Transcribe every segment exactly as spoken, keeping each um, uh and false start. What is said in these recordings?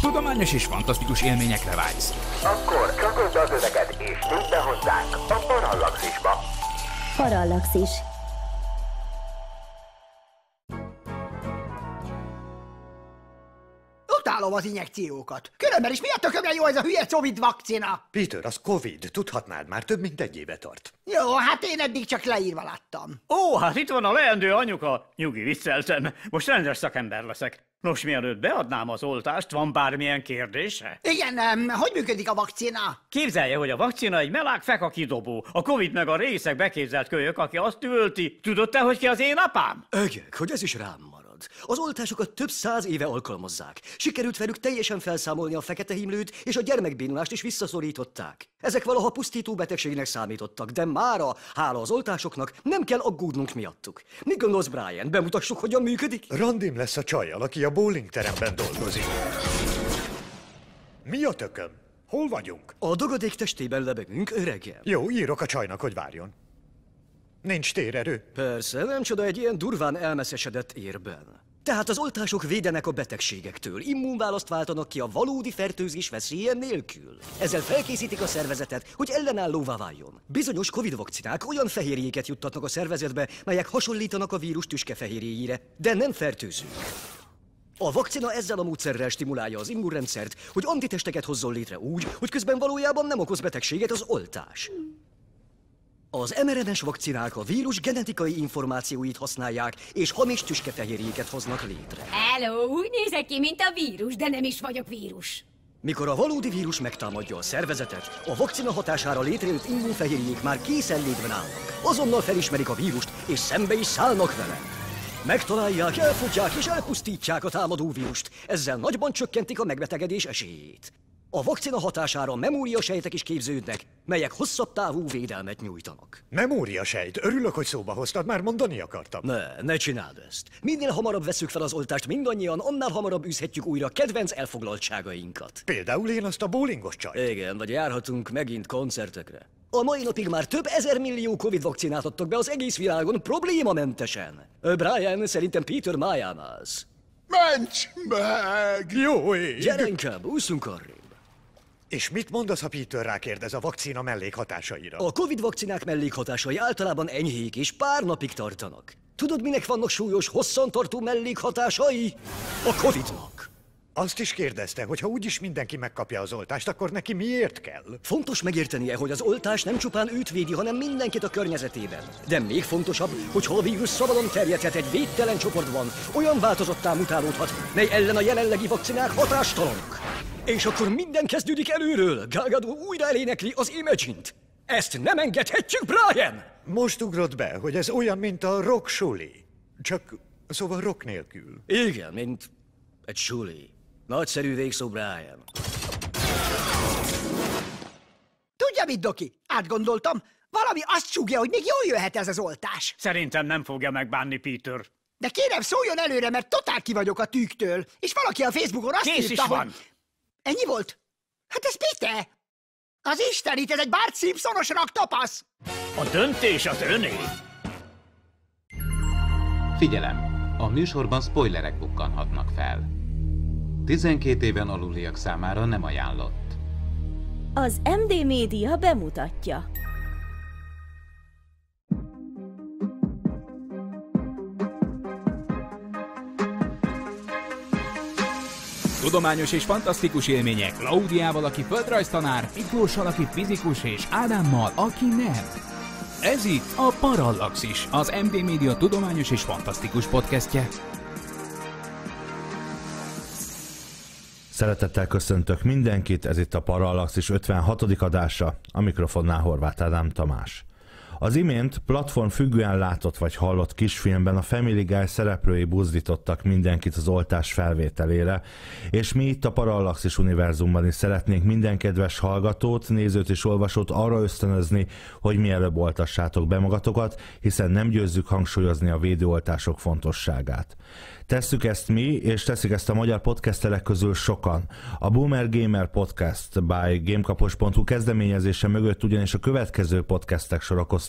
Tudományos és fantasztikus élményekre vágysz. Akkor csatold az öveket és nyújt be hozzánk a Parallaxisba. Parallaxis. Utálom az injekciókat. Különben is miért tökömre jó ez a hülye Covid vakcina? Peter, az Covid. Tudhatnád, már több mint egy éve tart. Jó, hát én eddig csak leírva láttam. Ó, hát itt van a leendő anyuka. Nyugi, vicceltem. Most rendes szakember leszek. Nos, mielőtt beadnám az oltást, van bármilyen kérdése? Igen, um, hogy működik a vakcina? Képzelje, hogy a vakcina egy meleg fekakidobó. A Covid meg a részeg beképzelt kölyök, aki azt üvölti. Tudod te, hogy ki az én apám? Ögyek, hogy ez is rám marad. Az oltásokat több száz éve alkalmazzák. Sikerült velük teljesen felszámolni a fekete himlőt, és a gyermekbénulást is visszaszorították. Ezek valaha pusztító betegségnek számítottak, de mára, hála az oltásoknak, nem kell aggódnunk miattuk. Mit gondolsz, Brian? Bemutassuk, hogyan működik? Randim lesz a csajjal, aki a bowling teremben dolgozik. Mi a tököm? Hol vagyunk? A dagadék testében lebegünk, öregem. Jó, írok a csajnak, hogy várjon. Nincs térerő? Persze, nem csoda egy ilyen durván elmeszesedett érben. Tehát az oltások védenek a betegségektől, immunválaszt váltanak ki a valódi fertőzés veszélye nélkül. Ezzel felkészítik a szervezetet, hogy ellenállóvá váljon. Bizonyos Covid vakcinák olyan fehérjéket juttatnak a szervezetbe, melyek hasonlítanak a vírus tüskefehérjéjére, de nem fertőzők. A vakcina ezzel a módszerrel stimulálja az immunrendszert, hogy antitesteket hozzon létre úgy, hogy közben valójában nem okoz betegséget az oltás. Az em er en es vakcinák a vírus genetikai információit használják, és hamis tüskefehérjéket hoznak létre. Hello, úgy nézek ki, mint a vírus, de nem is vagyok vírus. Mikor a valódi vírus megtámadja a szervezetet, a vakcina hatására létrejött immunfehérjék már készenlétben állnak. Azonnal felismerik a vírust, és szembe is szállnak vele. Megtalálják, elfogják és elpusztítják a támadó vírust, ezzel nagyban csökkentik a megbetegedés esélyét. A vakcina hatására memóriasejtek is képződnek, melyek hosszabb távú védelmet nyújtanak. Memóriasejt? Örülök, hogy szóba hoztad, már mondani akartam. Ne, ne csináld ezt. Minél hamarabb vesszük fel az oltást mindannyian, annál hamarabb űzhetjük újra kedvenc elfoglaltságainkat. Például én azt a bowlingos csajt. Igen, vagy járhatunk megint koncertekre. A mai napig már több ezer millió Covid vakcinát adtak be az egész világon problémamentesen. Brian, szerintem Peter májánáz. Ments meg! Jó ég! Gyere inkább, ússzunk arrébb. És mit mondasz, ha Peter rákérdez a vakcina mellékhatásaira? A Covid vakcinák mellékhatásai általában enyhék és pár napig tartanak. Tudod, minek vannak súlyos, hosszantartó mellékhatásai? A Covidnak. Azt is kérdezte, hogy ha úgyis mindenki megkapja az oltást, akkor neki miért kell? Fontos megértenie, hogy az oltás nem csupán őt védi, hanem mindenkit a környezetében. De még fontosabb, hogy ha a vírus szabadon terjedhet egy védtelen csoportban, olyan változottá mutálódhat, mely ellen a jelenlegi vakcinák hatástalanok. És akkor minden kezdődik előről. Gal Gadot újra elénekli az Imagine-t. Ezt nem engedhetjük, Brian! Most ugrott be, hogy ez olyan, mint a rock suli. Csak szóval rock nélkül. Igen, mint egy suli. Nagyszerű végszó, Brian. Tudja mit, Doki? Átgondoltam. Valami azt súgja, hogy még jól jöhet ez az oltás. Szerintem nem fogja megbánni Peter. De kérem, szóljon előre, mert totál ki vagyok a tűktől. És valaki a Facebookon azt Kész írta, is van. hogy... Ennyi volt? Hát ez Peter! Az Istenit, ez egy Bart Simpsonos raktapasz! A döntés az öné! Figyelem! A műsorban spoilerek bukkanhatnak fel. tizenkét éven aluliak számára nem ajánlott. Az em dé Média bemutatja. Tudományos és fantasztikus élmények Klaudiával, aki földrajztanár, Miklóssal, aki fizikus, és Ádámmal, aki nem. Ez itt a Parallaxis, az em dé Média tudományos és fantasztikus podcastje. Szeretettel köszöntök mindenkit, ez itt a Parallaxis ötvenhatodik adása, a mikrofonnál Horváth Ádám Tamás. Az imént platform függően látott vagy hallott kisfilmben a Family Guy szereplői buzdítottak mindenkit az oltás felvételére, és mi itt a Parallaxis univerzumban is szeretnénk minden kedves hallgatót, nézőt és olvasót arra ösztönözni, hogy mielőbb oltassátok be magatokat, hiszen nem győzzük hangsúlyozni a védőoltások fontosságát. Tesszük ezt mi, és teszik ezt a magyar podcasterek közül sokan. A Boomer Gamer Podcast by gamekapos pont hu kezdeményezése mögött ugyanis a következő podcastek sorakoztak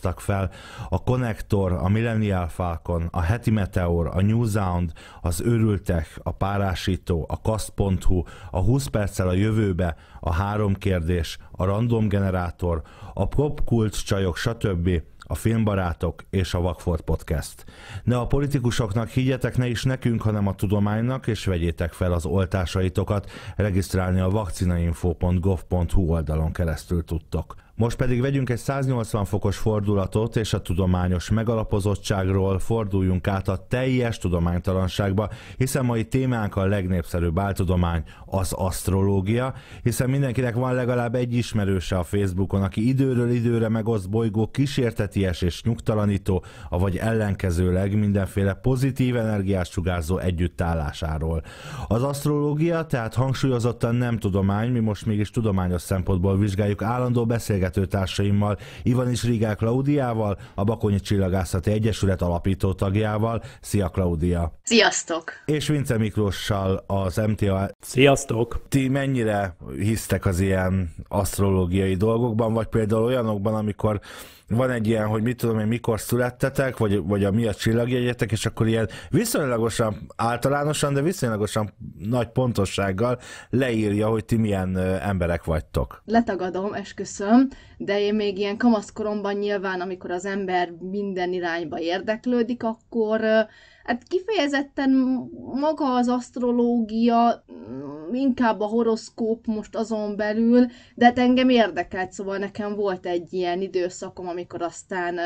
sorakoztak fel a Connector, a Millennial Falcon, a Heti Meteor, a New Sound, az Őrültek, a Párásító, a Kaszt pont hu, a húsz perccel a jövőbe, a Három kérdés, a Random Generátor, a Popkult csajok, stb., a Filmbarátok és a Vakfolt Podcast. Ne a politikusoknak higgyetek, ne is nekünk, hanem a tudománynak, és vegyétek fel az oltásaitokat, regisztrálni a vakcinainfo pont gov pont hu oldalon keresztül tudtok. Most pedig vegyünk egy száznyolcvan fokos fordulatot, és a tudományos megalapozottságról forduljunk át a teljes tudománytalanságba, hiszen mai témánk a legnépszerűbb áltudomány, az asztrológia, hiszen mindenkinek van legalább egy ismerőse a Facebookon, aki időről időre megoszt bolygó kísérteties és nyugtalanító, avagy ellenkezőleg mindenféle pozitív energiát sugárzó együttállásáról. Az asztrológia tehát hangsúlyozottan nem tudomány, mi most mégis tudományos szempontból vizsgáljuk állandó beszélgetéseket társaimmal, Ivanics Rigák Klaudiával, a Bakonyi Csillagászati Egyesület alapító tagjával. Szia, Klaudia! Sziasztok! És Vince Miklóssal, az em té á... Sziasztok! Ti mennyire hisztek az ilyen asztrológiai dolgokban, vagy például olyanokban, amikor van egy ilyen, hogy mit tudom én, mikor születtetek, vagy, vagy a mi a csillagjegyetek, és akkor ilyen viszonylagosan, általánosan, de viszonylagosan nagy pontossággal leírja, hogy ti milyen emberek vagytok. Letagadom, esküszöm, de én még ilyen kamaszkoromban nyilván, amikor az ember minden irányba érdeklődik, akkor hát kifejezetten maga az asztrológia, inkább a horoszkóp most azon belül, de hát engem érdekelt, szóval nekem volt egy ilyen időszakom, amikor aztán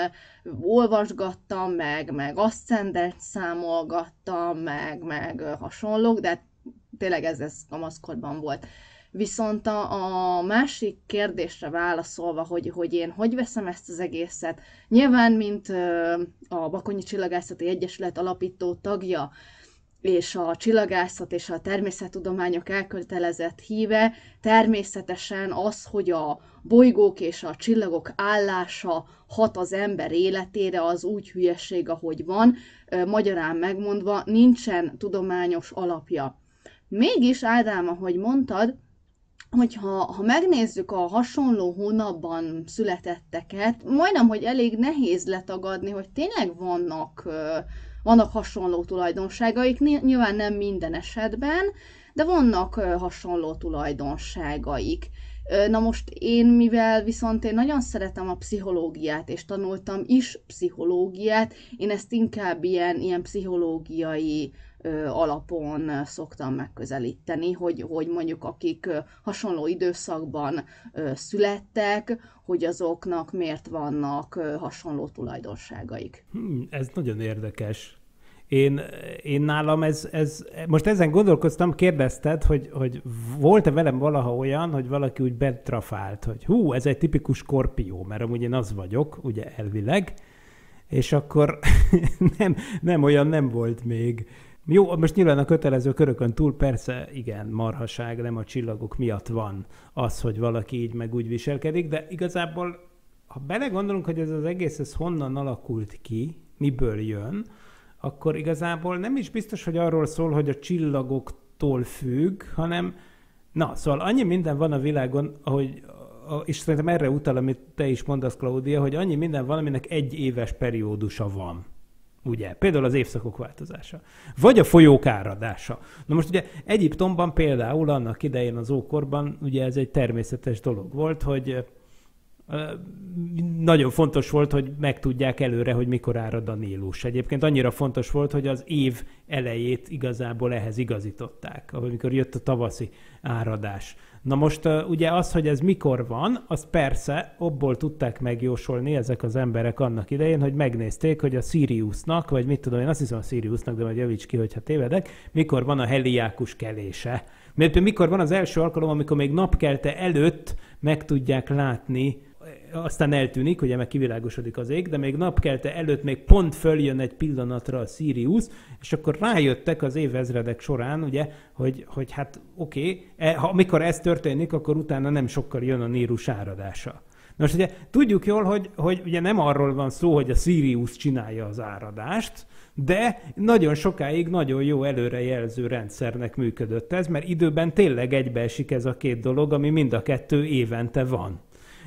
olvasgattam, meg, meg aszcendent számolgattam, meg, meg hasonlók, de hát tényleg ez, ez kamaszkorban volt. Viszont a, a másik kérdésre válaszolva, hogy, hogy én hogy veszem ezt az egészet, nyilván, mint a Bakonyi Csillagászati Egyesület alapító tagja, és a csillagászat és a természettudományok elkötelezett híve, természetesen az, hogy a bolygók és a csillagok állása hat az ember életére, az úgy hülyeség, ahogy van, magyarán megmondva, nincsen tudományos alapja. Mégis, Ádám, ahogy mondtad, hogyha ha megnézzük a hasonló hónapban születetteket, majdnem, hogy elég nehéz letagadni, hogy tényleg vannak, vannak hasonló tulajdonságaik, nyilván nem minden esetben, de vannak hasonló tulajdonságaik. Na most én, mivel viszont én nagyon szeretem a pszichológiát, és tanultam is pszichológiát, én ezt inkább ilyen, ilyen pszichológiai ö, alapon szoktam megközelíteni, hogy, hogy mondjuk akik ö, hasonló időszakban ö, születtek, hogy azoknak miért vannak ö, hasonló tulajdonságaik. Hmm, ez nagyon érdekes. Én, én nálam ez, ez, most ezen gondolkoztam, kérdezted, hogy, hogy volt-e velem valaha olyan, hogy valaki úgy betrafált, hogy hú, ez egy tipikus skorpió, mert amúgy én az vagyok, ugye elvileg, és akkor nem, nem olyan nem volt még. Jó, most nyilván a kötelező körökön túl persze, igen, marhaság, nem a csillagok miatt van az, hogy valaki így meg úgy viselkedik, de igazából, ha belegondolunk, hogy ez az egész, ez honnan alakult ki, miből jön, akkor igazából nem is biztos, hogy arról szól, hogy a csillagoktól függ, hanem, na, szóval annyi minden van a világon, ahogy, és szerintem erre utal, amit te is mondasz, Klaudia, hogy annyi minden van, aminek egy éves periódusa van. Ugye? Például az évszakok változása. Vagy a folyók áradása. Na most ugye Egyiptomban például annak idején az ókorban, ugye ez egy természetes dolog volt, hogy nagyon fontos volt, hogy megtudják előre, hogy mikor árad a Nílus. Egyébként annyira fontos volt, hogy az év elejét igazából ehhez igazították, amikor jött a tavaszi áradás. Na most ugye az, hogy ez mikor van, azt persze abból tudták megjósolni ezek az emberek annak idején, hogy megnézték, hogy a Siriusnak, vagy mit tudom én, azt hiszem a Siriusnak, de majd javíts ki, hogyha tévedek, mikor van a heliákus kelése. Mert mikor van az első alkalom, amikor még napkelte előtt meg tudják látni, aztán eltűnik, ugye meg kivilágosodik az ég, de még napkelte előtt még pont följön egy pillanatra a Sirius, és akkor rájöttek az évezredek során, ugye, hogy, hogy hát oké, okay, ha amikor ez történik, akkor utána nem sokkal jön a Nílus áradása. Most ugye tudjuk jól, hogy, hogy ugye nem arról van szó, hogy a Sirius csinálja az áradást, de nagyon sokáig nagyon jó előrejelző rendszernek működött ez, mert időben tényleg egybeesik ez a két dolog, ami mind a kettő évente van.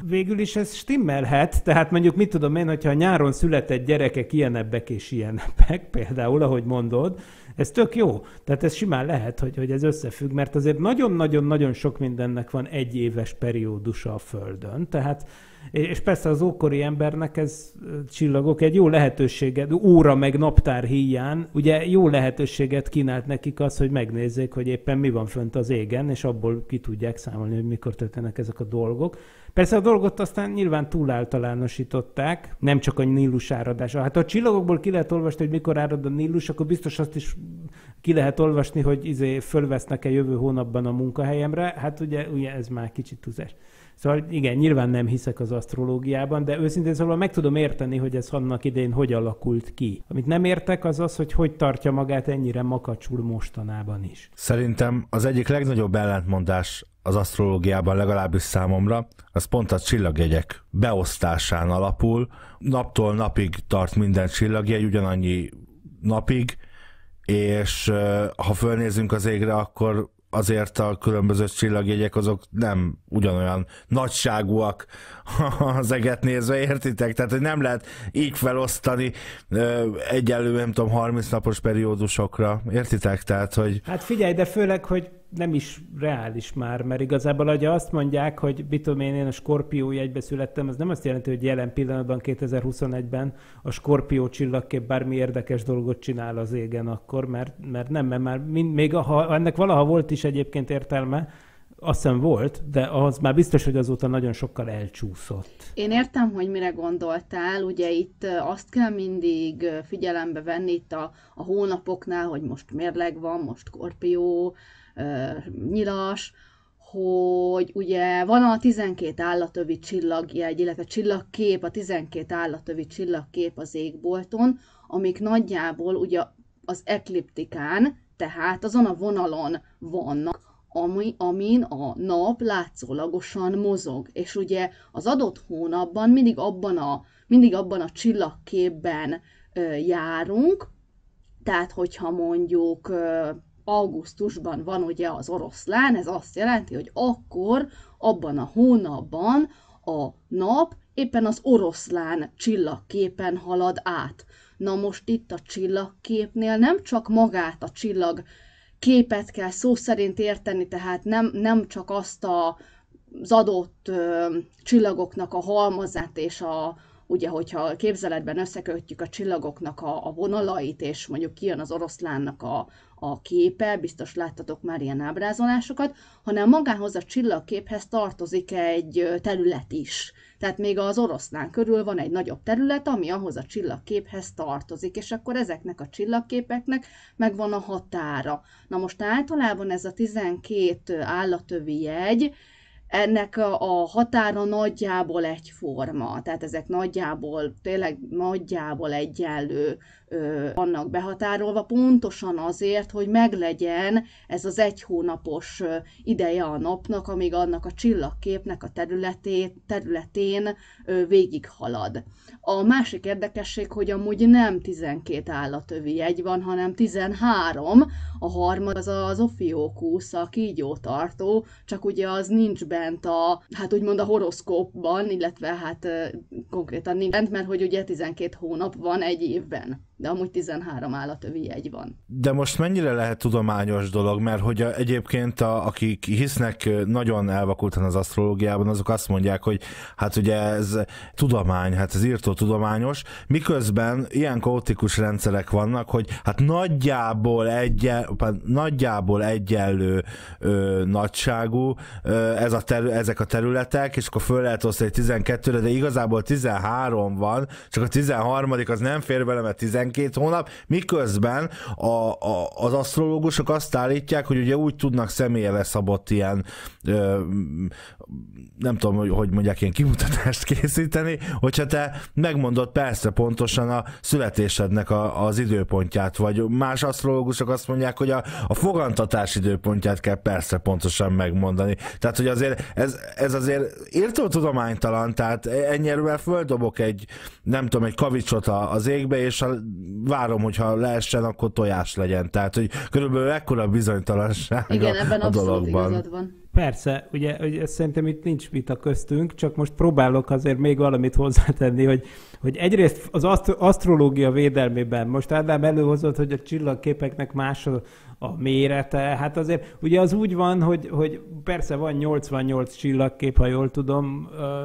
Végül is ez stimmelhet, tehát mondjuk mit tudom én, hogyha nyáron született gyerekek ilyenebbek és ilyenebbek, például, ahogy mondod, ez tök jó. Tehát ez simán lehet, hogy, hogy ez összefügg, mert azért nagyon-nagyon-nagyon sok mindennek van egy éves periódusa a Földön. Tehát, és persze az ókori embernek ez csillagok egy jó lehetőséget, óra meg naptár híján, ugye jó lehetőséget kínált nekik az, hogy megnézzék, hogy éppen mi van fönt az égen, és abból ki tudják számolni, hogy mikor történnek ezek a dolgok. Persze a dolgot aztán nyilván túláltalánosították, nem csak a Nílus áradása. Hát ha a csillagokból ki lehet olvasni, hogy mikor árad a Nílus, akkor biztos azt is ki lehet olvasni, hogy izé fölvesznek-e jövő hónapban a munkahelyemre. Hát ugye, ugye ez már kicsit túlzás. Szóval igen, nyilván nem hiszek az asztrológiában, de őszintén szóval meg tudom érteni, hogy ez annak idején hogy alakult ki. Amit nem értek, az az, hogy hogy tartja magát ennyire makacsul mostanában is. Szerintem az egyik legnagyobb ellentmondás az asztrológiában, legalábbis számomra, az pont a csillagjegyek beosztásán alapul. Naptól napig tart minden csillagjegy, ugyanannyi napig, és ha fölnézünk az égre, akkor azért a különböző csillagjegyek azok nem ugyanolyan nagyságúak az eget nézve, értitek? Tehát, hogy nem lehet így felosztani egyenlő, nem tudom, harminc napos periódusokra, értitek? Tehát, hogy... Hát figyelj, de főleg, hogy nem is reális már, mert igazából ugye azt mondják, hogy bitom én, én a Skorpió jegybe születtem, az nem azt jelenti, hogy jelen pillanatban kétezer-huszonegyben a Skorpió csillagkép bármi érdekes dolgot csinál az égen akkor, mert, mert nem, mert már mind, még ha ennek valaha volt is egyébként értelme, azt hiszem volt, de az már biztos, hogy azóta nagyon sokkal elcsúszott. Én értem, hogy mire gondoltál, ugye itt azt kell mindig figyelembe venni itt a, a hónapoknál, hogy most mérleg van, most Skorpió, nyilas, hogy ugye van a tizenkét állatövi csillagjegy, illetve csillagkép, a tizenkét állatövi csillagkép az égbolton, amik nagyjából ugye az ekliptikán, tehát azon a vonalon vannak, ami, amin a nap látszólagosan mozog. És ugye az adott hónapban mindig abban a, mindig abban a csillagképben ö, járunk, tehát hogyha mondjuk ö, augusztusban van ugye az oroszlán, ez azt jelenti, hogy akkor abban a hónapban a nap éppen az oroszlán csillagképen halad át. Na most itt a csillagképnél nem csak magát a csillagképet kell szó szerint érteni, tehát nem, nem csak azt a, az adott ö, csillagoknak a halmazát és a ugye, hogyha képzeletben összekötjük a csillagoknak a, a vonalait, és mondjuk kijön az oroszlánnak a, a képe, biztos láttatok már ilyen ábrázolásokat, hanem magához a csillagképhez tartozik egy terület is. Tehát még az oroszlán körül van egy nagyobb terület, ami ahhoz a csillagképhez tartozik, és akkor ezeknek a csillagképeknek megvan a határa. Na most általában ez a tizenkét állatövi jegy, ennek a határa nagyjából egyforma, tehát ezek nagyjából, tényleg nagyjából egyenlő ö, vannak behatárolva, pontosan azért, hogy meglegyen ez az egy hónapos ö, ideje a napnak, amíg annak a csillagképnek a területét, területén ö, végighalad. A másik érdekesség, hogy amúgy nem tizenkét állatövi jegy van, hanem tizenhárom, a harmad az az Ophiokus, a kígyótartó, csak ugye az nincs bent a, hát úgymond a horoszkópban, illetve hát konkrétan nincs bent, mert hogy ugye tizenkét hónap van egy évben, de amúgy tizenhárom állatövi jegy van. De most mennyire lehet tudományos dolog, mert hogy a, egyébként a, akik hisznek nagyon elvakultan az asztrológiában, azok azt mondják, hogy hát ugye ez tudomány, hát ez írtó tudományos, miközben ilyen kaotikus rendszerek vannak, hogy hát nagyjából, egyen, nagyjából egyenlő ö, nagyságú ö, ez a terü- ezek a területek, és akkor föl lehet osztani tizenkettőre, de igazából tizenhárom van, csak a tizenharmadik az nem fér bele, mert tizenkét hónap, miközben a, a, az asztrológusok azt állítják, hogy ugye úgy tudnak személyre szabott ilyen ö, nem tudom, hogy, hogy mondják, ilyen kimutatást készíteni, hogyha te megmondod persze pontosan a születésednek a, az időpontját, vagy más asztrológusok azt mondják, hogy a, a fogantatás időpontját kell persze pontosan megmondani. Tehát, hogy azért ez, ez azért írtó tudománytalan, tehát ennyire földobok egy, nem tudom, egy kavicsot az égbe, és a, várom, hogyha leessen, akkor tojás legyen. Tehát, hogy körülbelül ekkora bizonytalanság igen, a, ebben a dologban. igazad van. Persze, ugye, ugye szerintem itt nincs vita köztünk, csak most próbálok azért még valamit hozzátenni, hogy, hogy egyrészt az asztro- asztrológia védelmében, most Ádám előhozott, hogy a csillagképeknek más a, a mérete, hát azért ugye az úgy van, hogy, hogy persze van nyolcvannyolc csillagkép, ha jól tudom,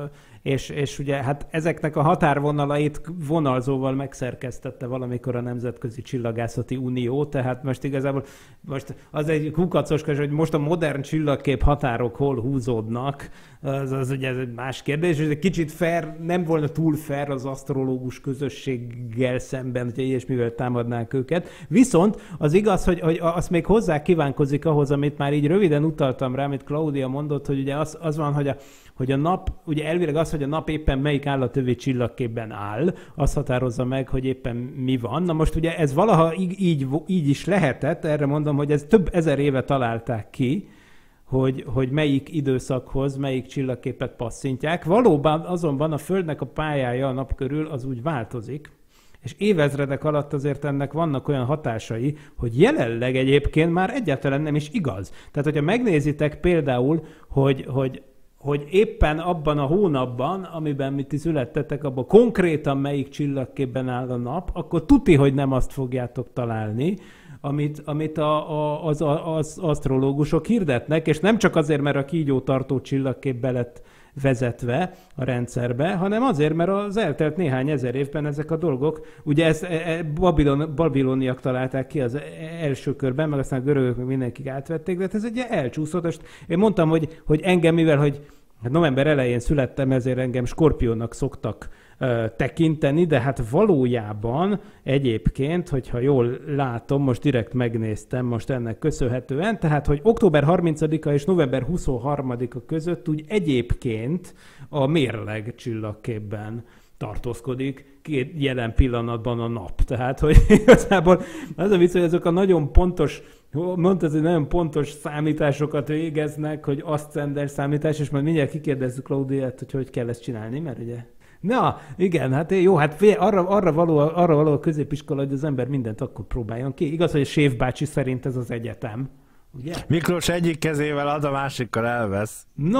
és, és ugye hát ezeknek a határvonalait vonalzóval megszerkesztette valamikor a Nemzetközi Csillagászati Unió, tehát most igazából most az egy kukacos, hogy most a modern csillagkép határok hol húzódnak, az, az ugye ez egy más kérdés, és egy kicsit fair, nem volna túl fair az asztrológus közösséggel szemben, hogyha ilyesmivel támadnánk őket. Viszont az igaz, hogy, hogy azt még hozzá kívánkozik ahhoz, amit már így röviden utaltam rá, amit Claudia mondott, hogy ugye az, az van, hogy a hogy a nap, ugye elvileg az, hogy a nap éppen melyik állatövi csillagképben áll, az határozza meg, hogy éppen mi van. Na most ugye ez valaha így, így, így is lehetett, erre mondom, hogy ez több ezer éve találták ki, hogy, hogy melyik időszakhoz, melyik csillagképet passzintják. Valóban azonban a Földnek a pályája a nap körül az úgy változik, és évezredek alatt azért ennek vannak olyan hatásai, hogy jelenleg egyébként már egyáltalán nem is igaz. Tehát, hogyha megnézitek például, hogy, hogy hogy éppen abban a hónapban, amiben mi ti születtetek, abban konkrétan melyik csillagképben áll a nap, akkor tuti, hogy nem azt fogjátok találni, amit, amit a, a, az, az asztrológusok hirdetnek, és nem csak azért, mert a kígyótartó csillagkép be lett vezetve a rendszerbe, hanem azért, mert az eltelt néhány ezer évben ezek a dolgok, ugye ezt Babilon, babiloniak találták ki az első körben, meg aztán a görögök meg mindenkik átvették, de ez egy elcsúszott. Most én mondtam, hogy, hogy engem, mivel hogy hát november elején születtem, ezért engem skorpiónak szoktak uh, tekinteni, de hát valójában egyébként, hogyha jól látom, most direkt megnéztem most ennek köszönhetően, tehát, hogy október harmincadika és november huszonharmadika között úgy egyébként a mérleg csillagképben tartózkodik két jelen pillanatban a nap. Tehát, hogy igazából az a vicc, hogy ezek a nagyon pontos, mondtad, hogy nagyon pontos számításokat végeznek, hogy aszcender számítás, és majd mindjárt kikérdezzük Claudiát, hogy hogy kell ezt csinálni, mert ugye... Na, igen, hát jó, hát arra, arra, való, arra való a középiskola, hogy az ember mindent akkor próbáljon ki. Igaz, hogy a Sév bácsi szerint ez az egyetem, ugye? Miklós egyik kezével ad, a másikkal elvesz. No...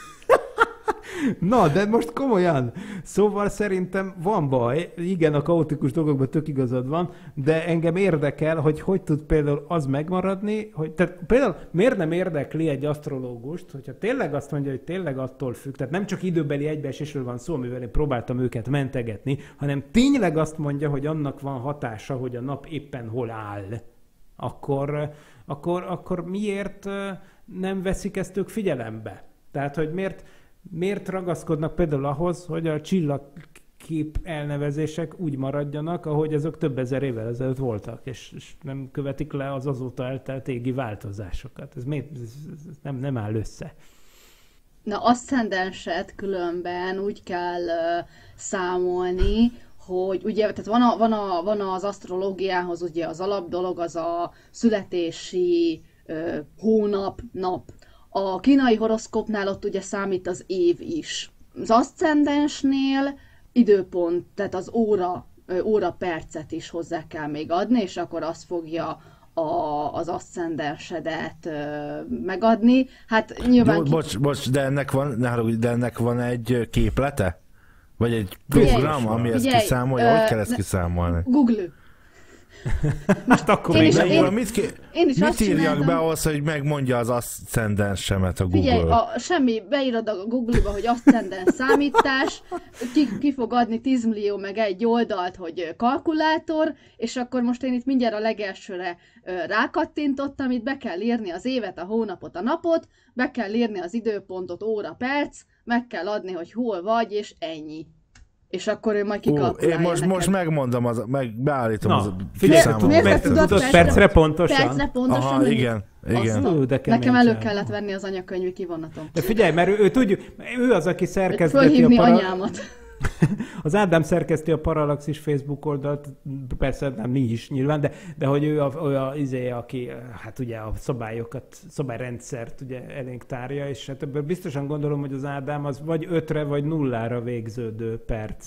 Na, de most komolyan. Szóval szerintem van baj, igen, a kaotikus dolgokban tök igazad van, de engem érdekel, hogy hogy tud például az megmaradni, hogy tehát például miért nem érdekli egy asztrológust, hogyha tényleg azt mondja, hogy tényleg attól függ, tehát nem csak időbeli egybeesésről van szó, mivel én próbáltam őket mentegetni, hanem tényleg azt mondja, hogy annak van hatása, hogy a nap éppen hol áll, akkor, akkor, akkor miért nem veszik ezt ők figyelembe? Tehát, hogy miért Miért ragaszkodnak például ahhoz, hogy a csillagkép elnevezések úgy maradjanak, ahogy azok több ezer évvel ezelőtt voltak, és, és nem követik le az azóta eltelt égi változásokat? Ez, miért, ez, ez nem, nem áll össze. Na, aszcendenset különben úgy kell uh, számolni, hogy ugye, tehát van, a, van, a, van az asztrológiához ugye az alapdolog, az a születési uh, hónap, nap. A kínai horoszkópnál ott ugye számít az év is. Az aszcendensnél időpont, tehát az óra, óra percet is hozzá kell még adni, és akkor azt fogja a, az aszcendensedet megadni. Hát nyilván... Bo- bocs, bocs, de ennek van, de ennek van egy képlete? Vagy egy program, ami ezt figyelj, kiszámolja? uh, Hogy kell ezt kiszámolni? Google. Most akkor én is, én, én, mit, ki, én is mit írjak csináltam. be ahhoz, hogy megmondja az aszcendensemet a Google? Figyelj, a, semmi, beírod a Google-ba, hogy aszcendens számítás, ki, ki fog adni tíz millió meg egy oldalt, hogy kalkulátor, és akkor most én itt mindjárt a legelsőre rákattintottam, itt be kell írni az évet, a hónapot, a napot, be kell írni az időpontot, óra, perc, meg kell adni, hogy hol vagy, és ennyi. És akkor ő majd kikalkulálja. Én most, neked. most megmondom, az, meg beállítom Na, az figyelj, miért tudod percre, percre pontosan? Percre pontosan. Aha, igen. igen. Ó, de Nekem elő kellett venni az anyakönyvi kivonatom. De figyelj, mert ő, ő, tudjuk, ő az, aki szerkeszteti fölhívni a para... anyámat. Az Ádám szerkeszti a Parallaxis Facebook oldalt, persze nem mi is nyilván, de, de hogy ő a, ő a izé, aki hát ugye a szabályokat, szabályrendszert ugye elénk tárja, és hát ebből biztosan gondolom, hogy az Ádám az vagy ötre, vagy nullára végződő perc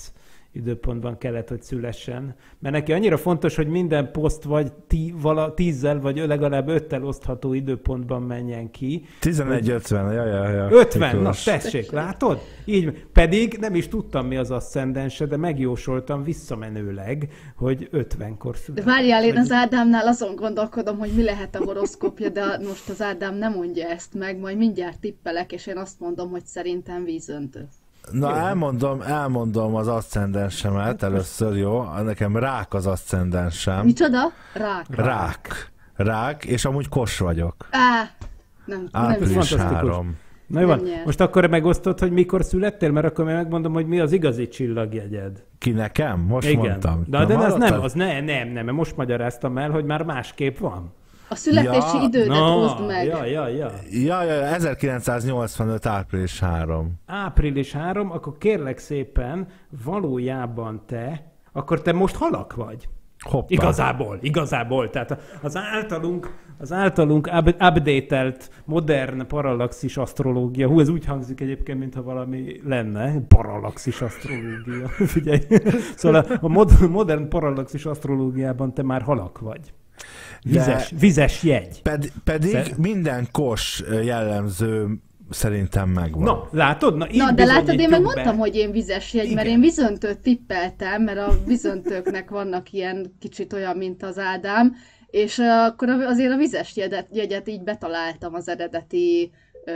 időpontban kellett, hogy szülessen. Mert neki annyira fontos, hogy minden poszt vagy tí, vala, tízzel, vagy legalább öttel osztható időpontban menjen ki. tizenegy ötven, ja, ja, ja. ötven, na tessék, látod? Így, pedig nem is tudtam, mi az aszcendense, de megjósoltam visszamenőleg, hogy ötvenkor született. De várjál, én az Ádámnál azon gondolkodom, hogy mi lehet a horoszkópja, de most az Ádám nem mondja ezt meg, majd mindjárt tippelek, és én azt mondom, hogy szerintem vízöntő. Na, elmondom, elmondom az aszcendensemet először, jó? Nekem rák az aszcendensem. Micsoda? Rák. Rák. Rák, és amúgy kos vagyok. Á, nem. Április három. Na jó van, most akkor megosztod, hogy mikor születtél, mert akkor megmondom, hogy mi az igazi csillagjegyed. Ki nekem? Most igen. mondtam. De, de az nem, az ne, nem, nem, most magyaráztam el, hogy már másképp van. A születési ja, idődet no, hozd meg. Ja, ja, ja. Ja, ja, ezerkilencszáznyolcvanöt április három. április három, akkor kérlek szépen, valójában te, akkor te most halak vagy. Hoppá. Igazából, igazából. Tehát az általunk, az általunk updatelt modern parallaxis asztrológia, hú, ez úgy hangzik egyébként, mintha valami lenne, parallaxis asztrológia. Figyelj, szóval a modern parallaxis asztrológiában te már halak vagy. Vizes, vizes jegy. Ped, pedig Szer- minden kos jellemző szerintem megvan. Na, látod? Na, Na de látod, én meg mondtam, hogy én vizes jegy, igen. Mert én vízöntőt tippeltem, mert a vízöntőknek vannak ilyen kicsit olyan, mint az Ádám, és akkor azért a vizes jegyet, jegyet így betaláltam az eredeti ö,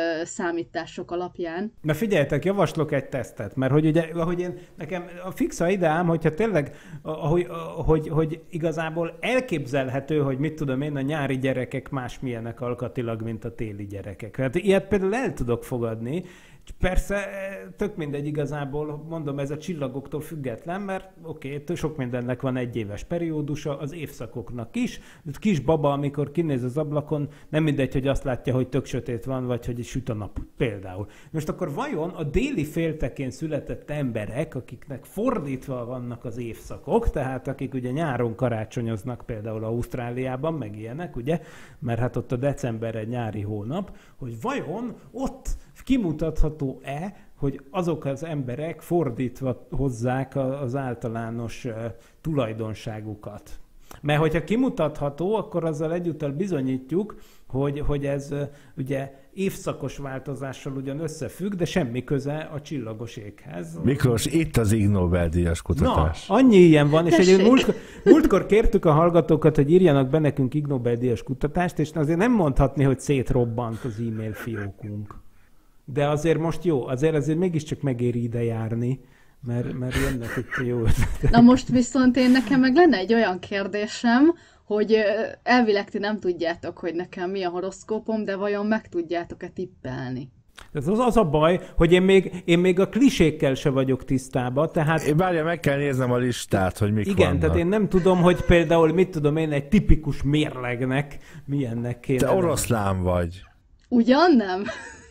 számítások alapján. Na figyeljetek, javaslok egy tesztet, mert hogy ugye, ahogy én, nekem a fixa ideám, hogyha tényleg, ahogy, hogy, hogy igazából elképzelhető, hogy mit tudom én, a nyári gyerekek másmilyenek alkatilag, mint a téli gyerekek. Hát ilyet például el tudok fogadni, persze tök mindegy igazából, mondom, ez a csillagoktól független, mert oké, okay, sok mindennek van egy éves periódusa, az évszakoknak is. Kis baba, amikor kinéz az ablakon, nem mindegy, hogy azt látja, hogy tök sötét van, vagy hogy süt a nap például. Most akkor vajon a déli féltekén született emberek, akiknek fordítva vannak az évszakok, tehát akik ugye nyáron karácsonyoznak például Ausztráliában, meg ilyenek, ugye, mert hát ott a december egy nyári hónap, hogy vajon ott kimutatható-e, hogy azok az emberek fordítva hozzák az általános uh, tulajdonságukat. Mert hogyha kimutatható, akkor azzal egyúttal bizonyítjuk, hogy, hogy ez uh, ugye évszakos változással ugyan összefügg, de semmi köze a csillagos éghez. Miklós, itt az Ig Nobel-díjas kutatás. Na, annyi ilyen van, és egy múltkor, múltkor kértük a hallgatókat, hogy írjanak be nekünk Ig Nobel-díjas kutatást, és azért nem mondhatni, hogy szétrobbant az e-mail fiókunk. De azért most jó, azért azért mégiscsak megéri ide járni, mert, mert jönnek itt jó ötletek. Na most viszont én nekem meg lenne egy olyan kérdésem, hogy elvileg ti nem tudjátok, hogy nekem mi a horoszkópom, de vajon meg tudjátok-e tippelni? Ez az, az a baj, hogy én még, én még a klisékkel se vagyok tisztában, tehát... Én várja, meg kell néznem a listát, hogy mik igen, vannak. Tehát én nem tudom, hogy például, mit tudom én, egy tipikus mérlegnek milyennek kéne. Te oroszlán vagy. Ugyan nem?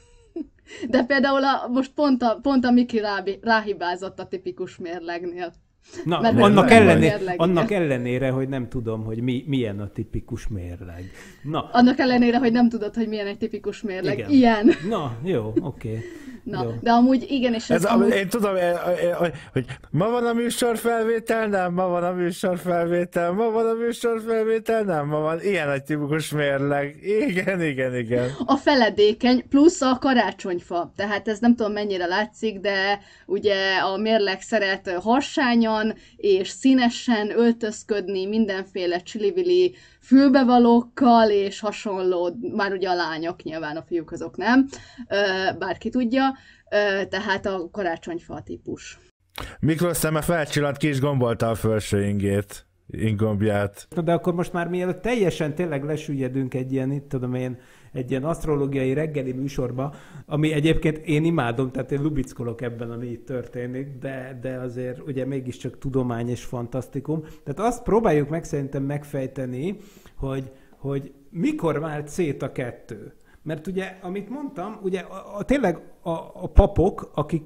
De például a, most pont a, pont a Miki rábi, ráhibázott a tipikus mérlegnél. Na, annak, ellené, annak ellenére, hogy nem tudom, hogy mi, milyen a tipikus mérleg. Na. Annak ellenére, hogy nem tudod, hogy milyen egy tipikus mérleg. Igen. Ilyen. Na, jó, oké. Okay. Na, jó. De amúgy igen, és ez, ez amúgy... Én tudom, hogy ma van a műsorfelvétel, nem, ma van a műsorfelvétel, ma van a műsorfelvétel, nem, ma van. Ilyen egy tipikus mérleg. Igen, igen, igen. A feledékeny plusz a karácsonyfa. Tehát ez nem tudom mennyire látszik, de ugye a mérleg szeret harsányan és színesen öltözködni, mindenféle csili-vili fülbevalókkal és hasonló, már ugye a lányok, nyilván a fiúk azok nem, bárki tudja, tehát a karácsonyfa típus. Miklós szeme felcsillant, ki is gombolta a felső ingét, ingombját. De akkor most már mielőtt teljesen tényleg lesüllyedünk egy ilyen, itt tudom én, egy ilyen asztrológiai reggeli műsorba, ami egyébként én imádom, tehát én lubickolok ebben, ami itt történik, de, de azért ugye mégiscsak tudomány és fantasztikum. Tehát azt próbáljuk meg szerintem megfejteni, hogy, hogy mikor vált szét a kettő. Mert ugye, amit mondtam, ugye a, a, tényleg a, a papok, akik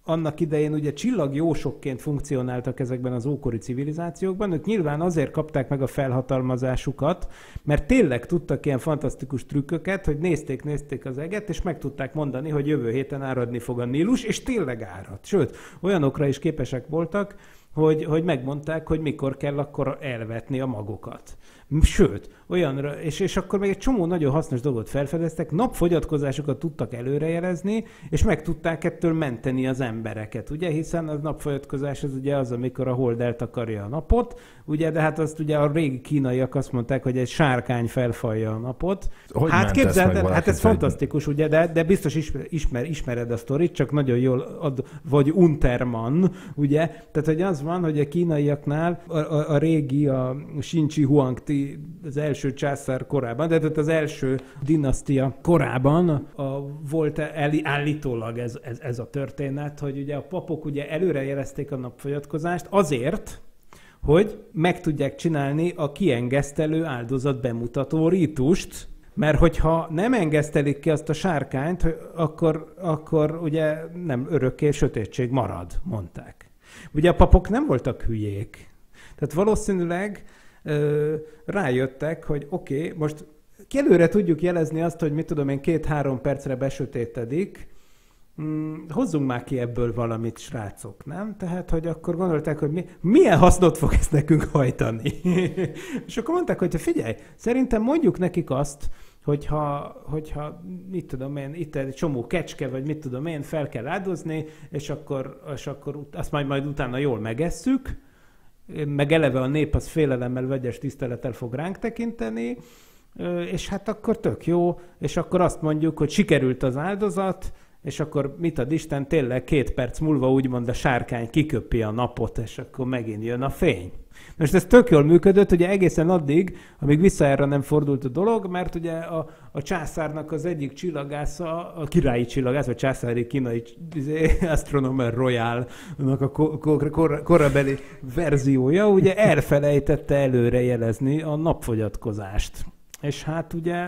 annak idején ugye csillagjósokként funkcionáltak ezekben az ókori civilizációkban, ők nyilván azért kapták meg a felhatalmazásukat, mert tényleg tudtak ilyen fantasztikus trükköket, hogy nézték, nézték az eget, és meg tudták mondani, hogy jövő héten áradni fog a Nílus, és tényleg árad. Sőt, olyanokra is képesek voltak, hogy, hogy megmondták, hogy mikor kell akkor elvetni a magokat. Sőt, olyanra, és, és akkor még egy csomó nagyon hasznos dolgot felfedeztek, napfogyatkozásokat tudtak előrejelezni, és meg tudták ettől menteni az embereket, ugye, hiszen a napfogyatkozás az ugye az, amikor a hold eltakarja a napot, ugye, de hát azt ugye a régi kínaiak azt mondták, hogy egy sárkány felfalja a napot. Hogy hát képzeld, meg hát ez fantasztikus, ugye, de, de biztos ismer, ismer, ismered a sztorit, csak nagyon jól ad, vagy Unterman, ugye, tehát hogy az van, hogy a kínaiaknál a, a, a régi, a Sinchi Huangti az első császár korában, de tehát az első dinasztia korában a, volt el, állítólag ez, ez, ez a történet, hogy ugye a papok ugye előrejelezték a napfogyatkozást azért, hogy meg tudják csinálni a kiengesztelő áldozat bemutató rítust, mert hogyha nem engesztelik ki azt a sárkányt, akkor, akkor ugye nem örökké sötétség marad, mondták. Ugye a papok nem voltak hülyék. Tehát valószínűleg ö, rájöttek, hogy oké, okay, most előre tudjuk jelezni azt, hogy mit tudom én, két-három percre besötétedik, Hmm, hozzunk már ki ebből valamit, srácok, nem? Tehát, hogy akkor gondolták, hogy mi, milyen hasznot fog ezt nekünk hajtani. És akkor mondták, hogy figyelj, szerintem mondjuk nekik azt, hogyha, hogyha mit tudom én, itt egy csomó kecske, vagy mit tudom én, fel kell áldozni, és akkor, és akkor azt majd, majd utána jól megesszük, meg eleve a nép az félelemmel, vegyes tisztelettel fog ránk tekinteni, és hát akkor tök jó, és akkor azt mondjuk, hogy sikerült az áldozat, és akkor mit ad Isten, tényleg két perc múlva úgymond a sárkány kiköpi a napot, és akkor megint jön a fény. Most ez tök jól működött, ugye egészen addig, amíg visszaerre nem fordult a dolog, mert ugye a, a császárnak az egyik csillagásza, a királyi csillagász, vagy császári kínai Astronomer Royal-nak a kor, kor, korabeli verziója, ugye elfelejtette előre jelezni a napfogyatkozást. És hát ugye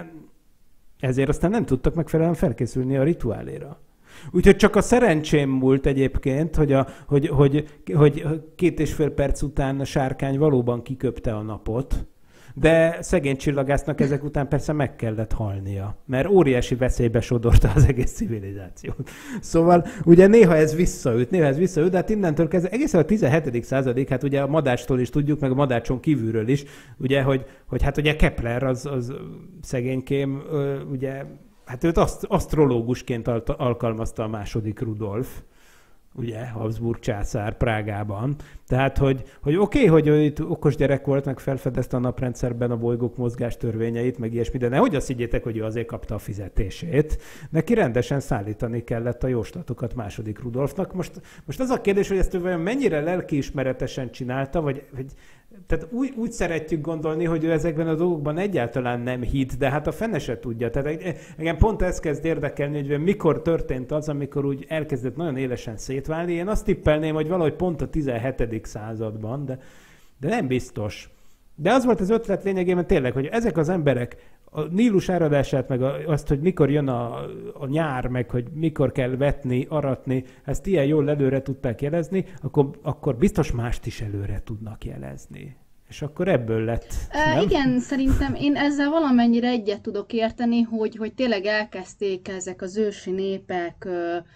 ezért aztán nem tudtak megfelelően felkészülni a rituáléra. Úgyhogy csak a szerencsém múlt egyébként, hogy, a, hogy, hogy, hogy két és fél perc után a sárkány valóban kiköpte a napot, de szegény csillagásznak ezek után persze meg kellett halnia, mert óriási veszélybe sodorta az egész civilizációt. Szóval ugye néha ez visszaüt, néha ez visszaüt, de hát innentől kezdve egészen a tizenhetedik századig, hát ugye a Madácstól is tudjuk, meg a Madácson kívülről is, ugye, hogy, hogy hát ugye Kepler az, az szegénykém, ugye, hát őt aszt, asztrológusként alkalmazta a második Rudolf, ugye, Habsburg császár Prágában. Tehát, hogy, hogy oké, okay, hogy ő itt okos gyerek volt, meg felfedezte a naprendszerben a bolygók mozgás törvényeit, meg ilyesmi, de nehogy azt higgyétek, hogy ő azért kapta a fizetését. Neki rendesen szállítani kellett a jóslatokat második Rudolfnak. Most, most az a kérdés, hogy ezt ő mennyire lelkiismeretesen csinálta, vagy, vagy tehát úgy, úgy szeretjük gondolni, hogy ő ezekben a dolgokban egyáltalán nem hitt, de hát a fene se tudja. Tehát engem pont ez kezd érdekelni, hogy mikor történt az, amikor úgy elkezdett nagyon élesen szétválni. Én azt tippelném, hogy valahogy pont a tizenhetedik században, de, de nem biztos. De az volt az ötlet lényegében tényleg, hogy ezek az emberek a Nílus áradását, meg azt, hogy mikor jön a, a nyár, meg hogy mikor kell vetni, aratni, ezt ilyen jól előre tudták jelezni, akkor, akkor biztos mást is előre tudnak jelezni. És akkor ebből lett. E, igen, szerintem én ezzel valamennyire egyet tudok érteni, hogy, hogy tényleg elkezdték ezek az ősi népek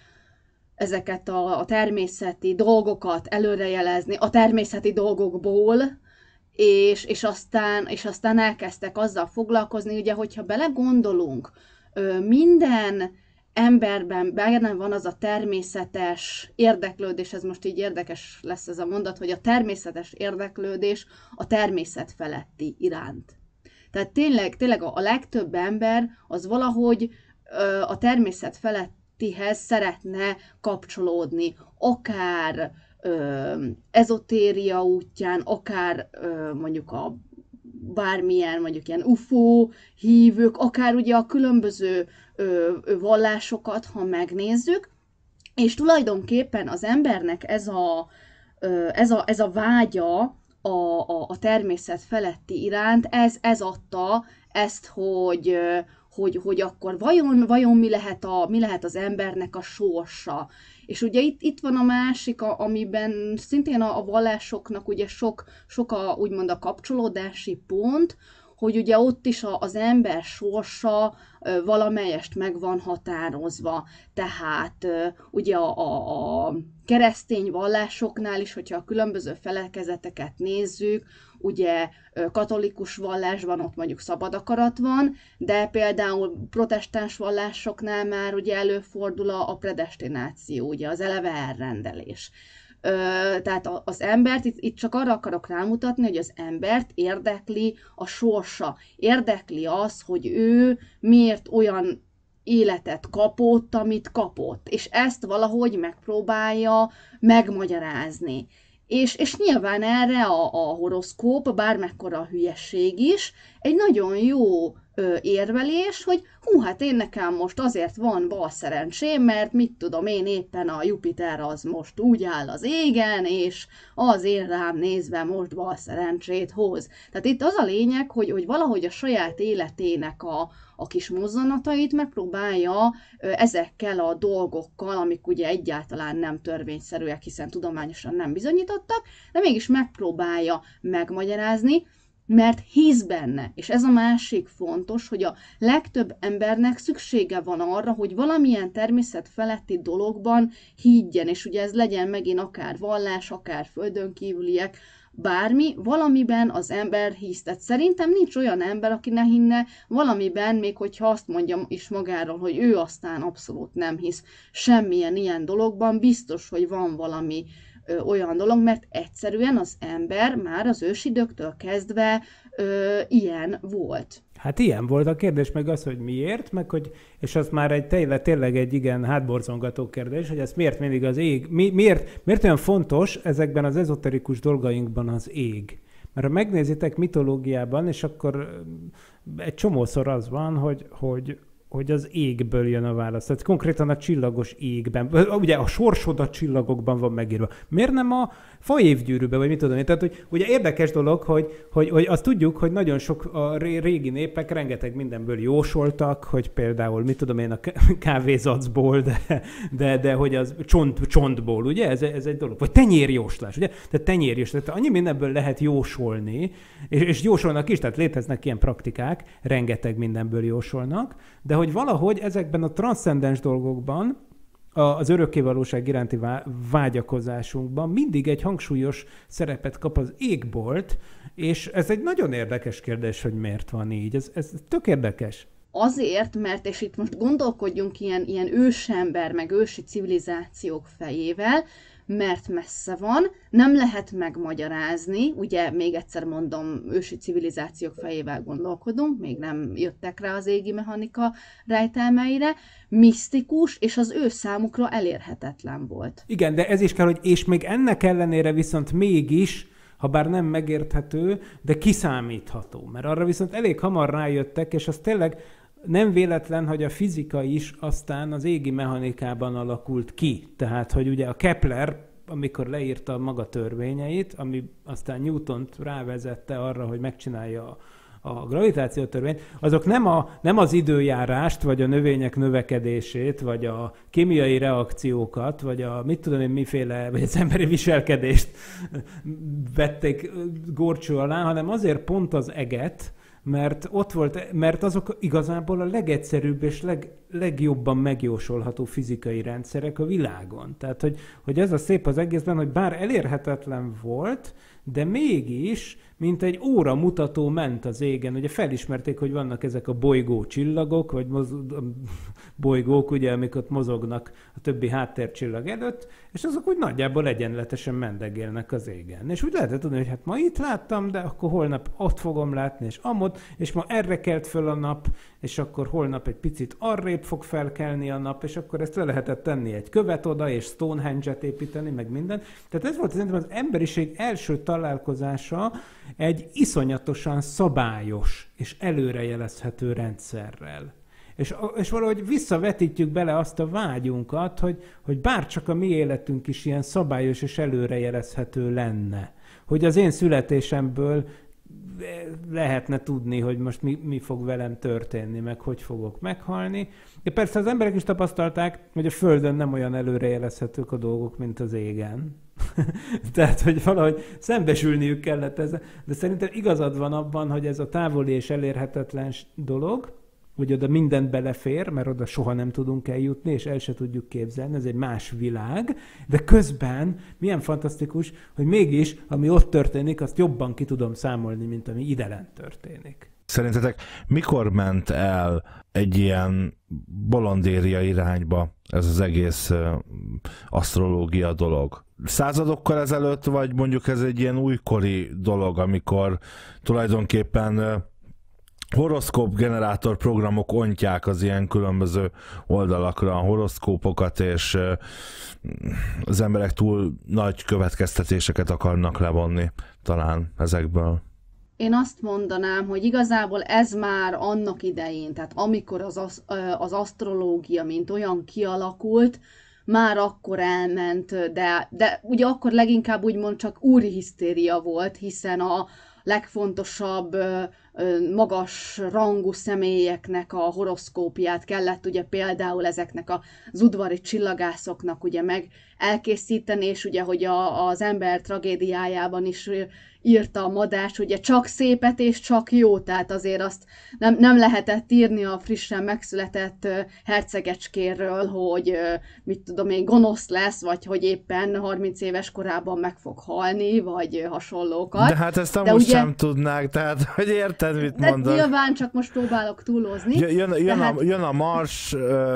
ezeket a, a természeti dolgokat előrejelezni, a természeti dolgokból, És, és, aztán, és aztán elkezdtek azzal foglalkozni, ugye, hogyha belegondolunk, minden emberben benne van az a természetes érdeklődés, ez most így érdekes lesz ez a mondat, hogy a természetes érdeklődés a természet feletti iránt. Tehát tényleg, tényleg a legtöbb ember az valahogy a természet felettihez szeretne kapcsolódni, akár Ö, ezotéria útján, akár ö, mondjuk a bármilyen, mondjuk ilyen ufó hívők, akár ugye a különböző ö, ö, vallásokat, ha megnézzük, és tulajdonképpen az embernek ez a, ö, ez a, ez a vágya a, a, a természet feletti iránt, ez, ez adta ezt, hogy, hogy, hogy akkor vajon, vajon mi, lehet a, mi lehet az embernek a sorsa. És ugye itt, itt van a másik, a, amiben szintén a, a vallásoknak ugye sok, sok a, úgymond a kapcsolódási pont, hogy ugye ott is a, az ember sorsa ö, valamelyest meg van határozva. Tehát ö, ugye a, a, a keresztény vallásoknál is, hogyha a különböző felekezeteket nézzük, ugye ö, katolikus vallásban ott mondjuk szabad akarat van, de például protestáns vallásoknál már ugye előfordul a, a predestináció, ugye az eleve elrendelés. Ö, tehát az embert, itt, itt csak arra akarok rámutatni, hogy az embert érdekli a sorsa, érdekli az, hogy ő miért olyan életet kapott, amit kapott, és ezt valahogy megpróbálja megmagyarázni. És, és nyilván erre a, a horoszkóp, bármekkora a hülyesség is, egy nagyon jó ö, érvelés, hogy hú, hát én nekem most azért van bal szerencsém, mert mit tudom én, éppen a Jupiter az most úgy áll az égen, és az én rám nézve most bal szerencsét hoz. Tehát itt az a lényeg, hogy, hogy valahogy a saját életének a, a kis mozzanatait megpróbálja ö, ezekkel a dolgokkal, amik ugye egyáltalán nem törvényszerűek, hiszen tudományosan nem bizonyítottak, de mégis megpróbálja megmagyarázni, mert hisz benne. És ez a másik fontos, hogy a legtöbb embernek szüksége van arra, hogy valamilyen természetfeletti dologban higgyen, és ugye ez legyen megint akár vallás, akár földönkívüliek, bármi, valamiben az ember hisz. Tehát szerintem nincs olyan ember, aki ne hinne valamiben, még hogyha azt mondja is magáról, hogy ő aztán abszolút nem hisz semmilyen ilyen dologban, biztos, hogy van valami ö, olyan dolog, mert egyszerűen az ember már az ősidőktől kezdve ö, ilyen volt. Hát ilyen volt a kérdés, meg az, hogy miért, meg hogy, és az már egy tényleg, tényleg egy igen hátborzongató kérdés, hogy ez miért mindig az ég, mi, miért, miért olyan fontos ezekben az ezoterikus dolgainkban az ég. Mert ha megnézitek mitológiában, és akkor egy csomószor az van, hogy, hogy, hogy az égből jön a válasz. Tehát konkrétan a csillagos égben, ugye a sorsod a csillagokban van megírva. Miért nem a faévgyűrűben, vagy mit tudom én? Tehát, hogy ugye érdekes dolog, hogy, hogy, hogy azt tudjuk, hogy nagyon sok a régi népek rengeteg mindenből jósoltak, hogy például, mit tudom én, a kávézacból, de, de, de hogy az csont, csontból, ugye? Ez, ez egy dolog. Vagy tenyérjóslás, ugye? Tehát tenyérjóslás. Tehát annyi mindenből lehet jósolni, és, és jósolnak is, tehát léteznek ilyen praktikák, rengeteg mindenből jósolnak, de hogy valahogy ezekben a transzcendens dolgokban, az örökkévalóság iránti vágyakozásunkban mindig egy hangsúlyos szerepet kap az égbolt, és ez egy nagyon érdekes kérdés, hogy miért van így. Ez, ez tök érdekes. Azért, mert, és itt most gondolkodjunk ilyen, ilyen ősember, meg ősi civilizációk fejével, mert messze van, nem lehet megmagyarázni, ugye még egyszer mondom, ősi civilizációk fejével gondolkodunk, még nem jöttek rá az égi mechanika rejtelmeire, misztikus, és az ő számukra elérhetetlen volt. Igen, de ez is kell, hogy és még ennek ellenére viszont mégis, ha bár nem megérthető, de kiszámítható, mert arra viszont elég hamar rájöttek, és az tényleg nem véletlen, hogy a fizika is aztán az égi mechanikában alakult ki. Tehát, hogy ugye a Kepler, amikor leírta a maga törvényeit, ami aztán Newtont rávezette arra, hogy megcsinálja a, a gravitáció törvényt, azok nem, a, nem az időjárást, vagy a növények növekedését, vagy a kémiai reakciókat, vagy a mit tudom én miféle, vagy az emberi viselkedést vették górcső alá, hanem azért pont az eget, mert ott volt, mert azok igazából a legegyszerűbb és leg, legjobban megjósolható fizikai rendszerek a világon. Tehát, hogy, hogy ez a szép az egészben, hogy bár elérhetetlen volt, de mégis, mint egy óra mutató ment az égen. Ugye felismerték, hogy vannak ezek a bolygó csillagok, vagy moz... bolygók, ugye, amik ott mozognak a többi háttércsillag előtt, és azok úgy nagyjából egyenletesen mendegélnek az égen. És úgy lehetett tudni, hogy hát ma itt láttam, de akkor holnap ott fogom látni, és amott, és ma erre kelt föl a nap, és akkor holnap egy picit arrébb fog felkelni a nap, és akkor ezt le lehetett tenni egy követ oda, és Stonehenge-et építeni, meg minden. Tehát ez volt szerintem az emberiség első találkozása egy iszonyatosan szabályos és előrejelezhető rendszerrel. És, és valahogy visszavetítjük bele azt a vágyunkat, hogy, hogy bárcsak a mi életünk is ilyen szabályos és előrejelezhető lenne. Hogy az én születésemből lehetne tudni, hogy most mi, mi fog velem történni, meg hogy fogok meghalni. De persze az emberek is tapasztalták, hogy a Földön nem olyan előrejelezhetők a dolgok, mint az égen. Tehát, hogy valahogy szembesülniük kellett ezzel. De szerintem igazad van abban, hogy ez a távoli és elérhetetlen dolog, hogy oda mindent belefér, mert oda soha nem tudunk eljutni, és el se tudjuk képzelni, ez egy más világ, de közben milyen fantasztikus, hogy mégis, ami ott történik, azt jobban ki tudom számolni, mint ami idelen történik. Szerintetek mikor ment el egy ilyen bolondéria irányba ez az egész uh, asztrológia dolog? Századokkal ezelőtt, vagy mondjuk ez egy ilyen újkori dolog, amikor tulajdonképpen uh, horoszkóp generátor programok ontják az ilyen különböző oldalakra a horoszkópokat, és uh, az emberek túl nagy következtetéseket akarnak levonni talán ezekből. Én azt mondanám, hogy igazából ez már annak idején, tehát amikor az, az, az asztrológia mint olyan kialakult, már akkor elment, de, de ugye akkor leginkább úgymond csak úri hisztéria volt, hiszen a legfontosabb magas rangú személyeknek a horoszkópiát kellett ugye például ezeknek az udvari csillagászoknak ugye meg elkészíteni, és ugye, hogy a, az ember tragédiájában is írta a Madách, ugye csak szépet és csak jó, tehát azért azt nem, nem lehetett írni a frissen megszületett hercegecskéről, hogy mit tudom én, gonosz lesz, vagy hogy éppen harminc éves korában meg fog halni, vagy hasonlókat. De hát ezt amúgy ugye, sem tudnák, tehát hogy érted, mit de mondok? Nyilván csak most próbálok túlozni. Jön, jön, tehát... a, jön a Mars,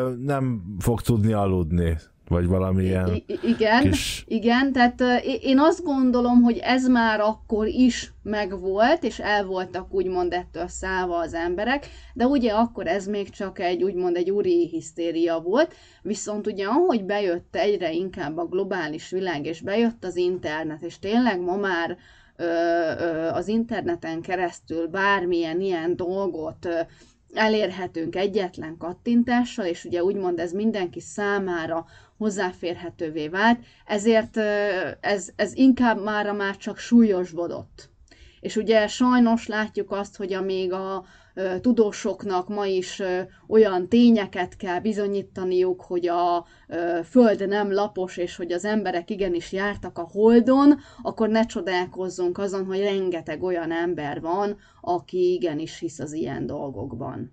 nem fog tudni aludni. Vagy valamilyen I- igen, kis... igen, tehát uh, én azt gondolom, hogy ez már akkor is megvolt, és el voltak úgymond ettől szállva az emberek, de ugye akkor ez még csak egy úgymond egy úri hisztéria volt, viszont ugye ahogy bejött egyre inkább a globális világ, és bejött az internet, és tényleg ma már ö, ö, az interneten keresztül bármilyen ilyen dolgot ö, elérhetünk egyetlen kattintással, és ugye úgymond ez mindenki számára hozzáférhetővé vált, ezért ez, ez inkább mára már csak súlyosbodott. És ugye sajnos látjuk azt, hogy amíg a ö, tudósoknak ma is ö, olyan tényeket kell bizonyítaniuk, hogy a ö, Föld nem lapos, és hogy az emberek igenis jártak a Holdon, akkor ne csodálkozzunk azon, hogy rengeteg olyan ember van, aki igenis hisz az ilyen dolgokban.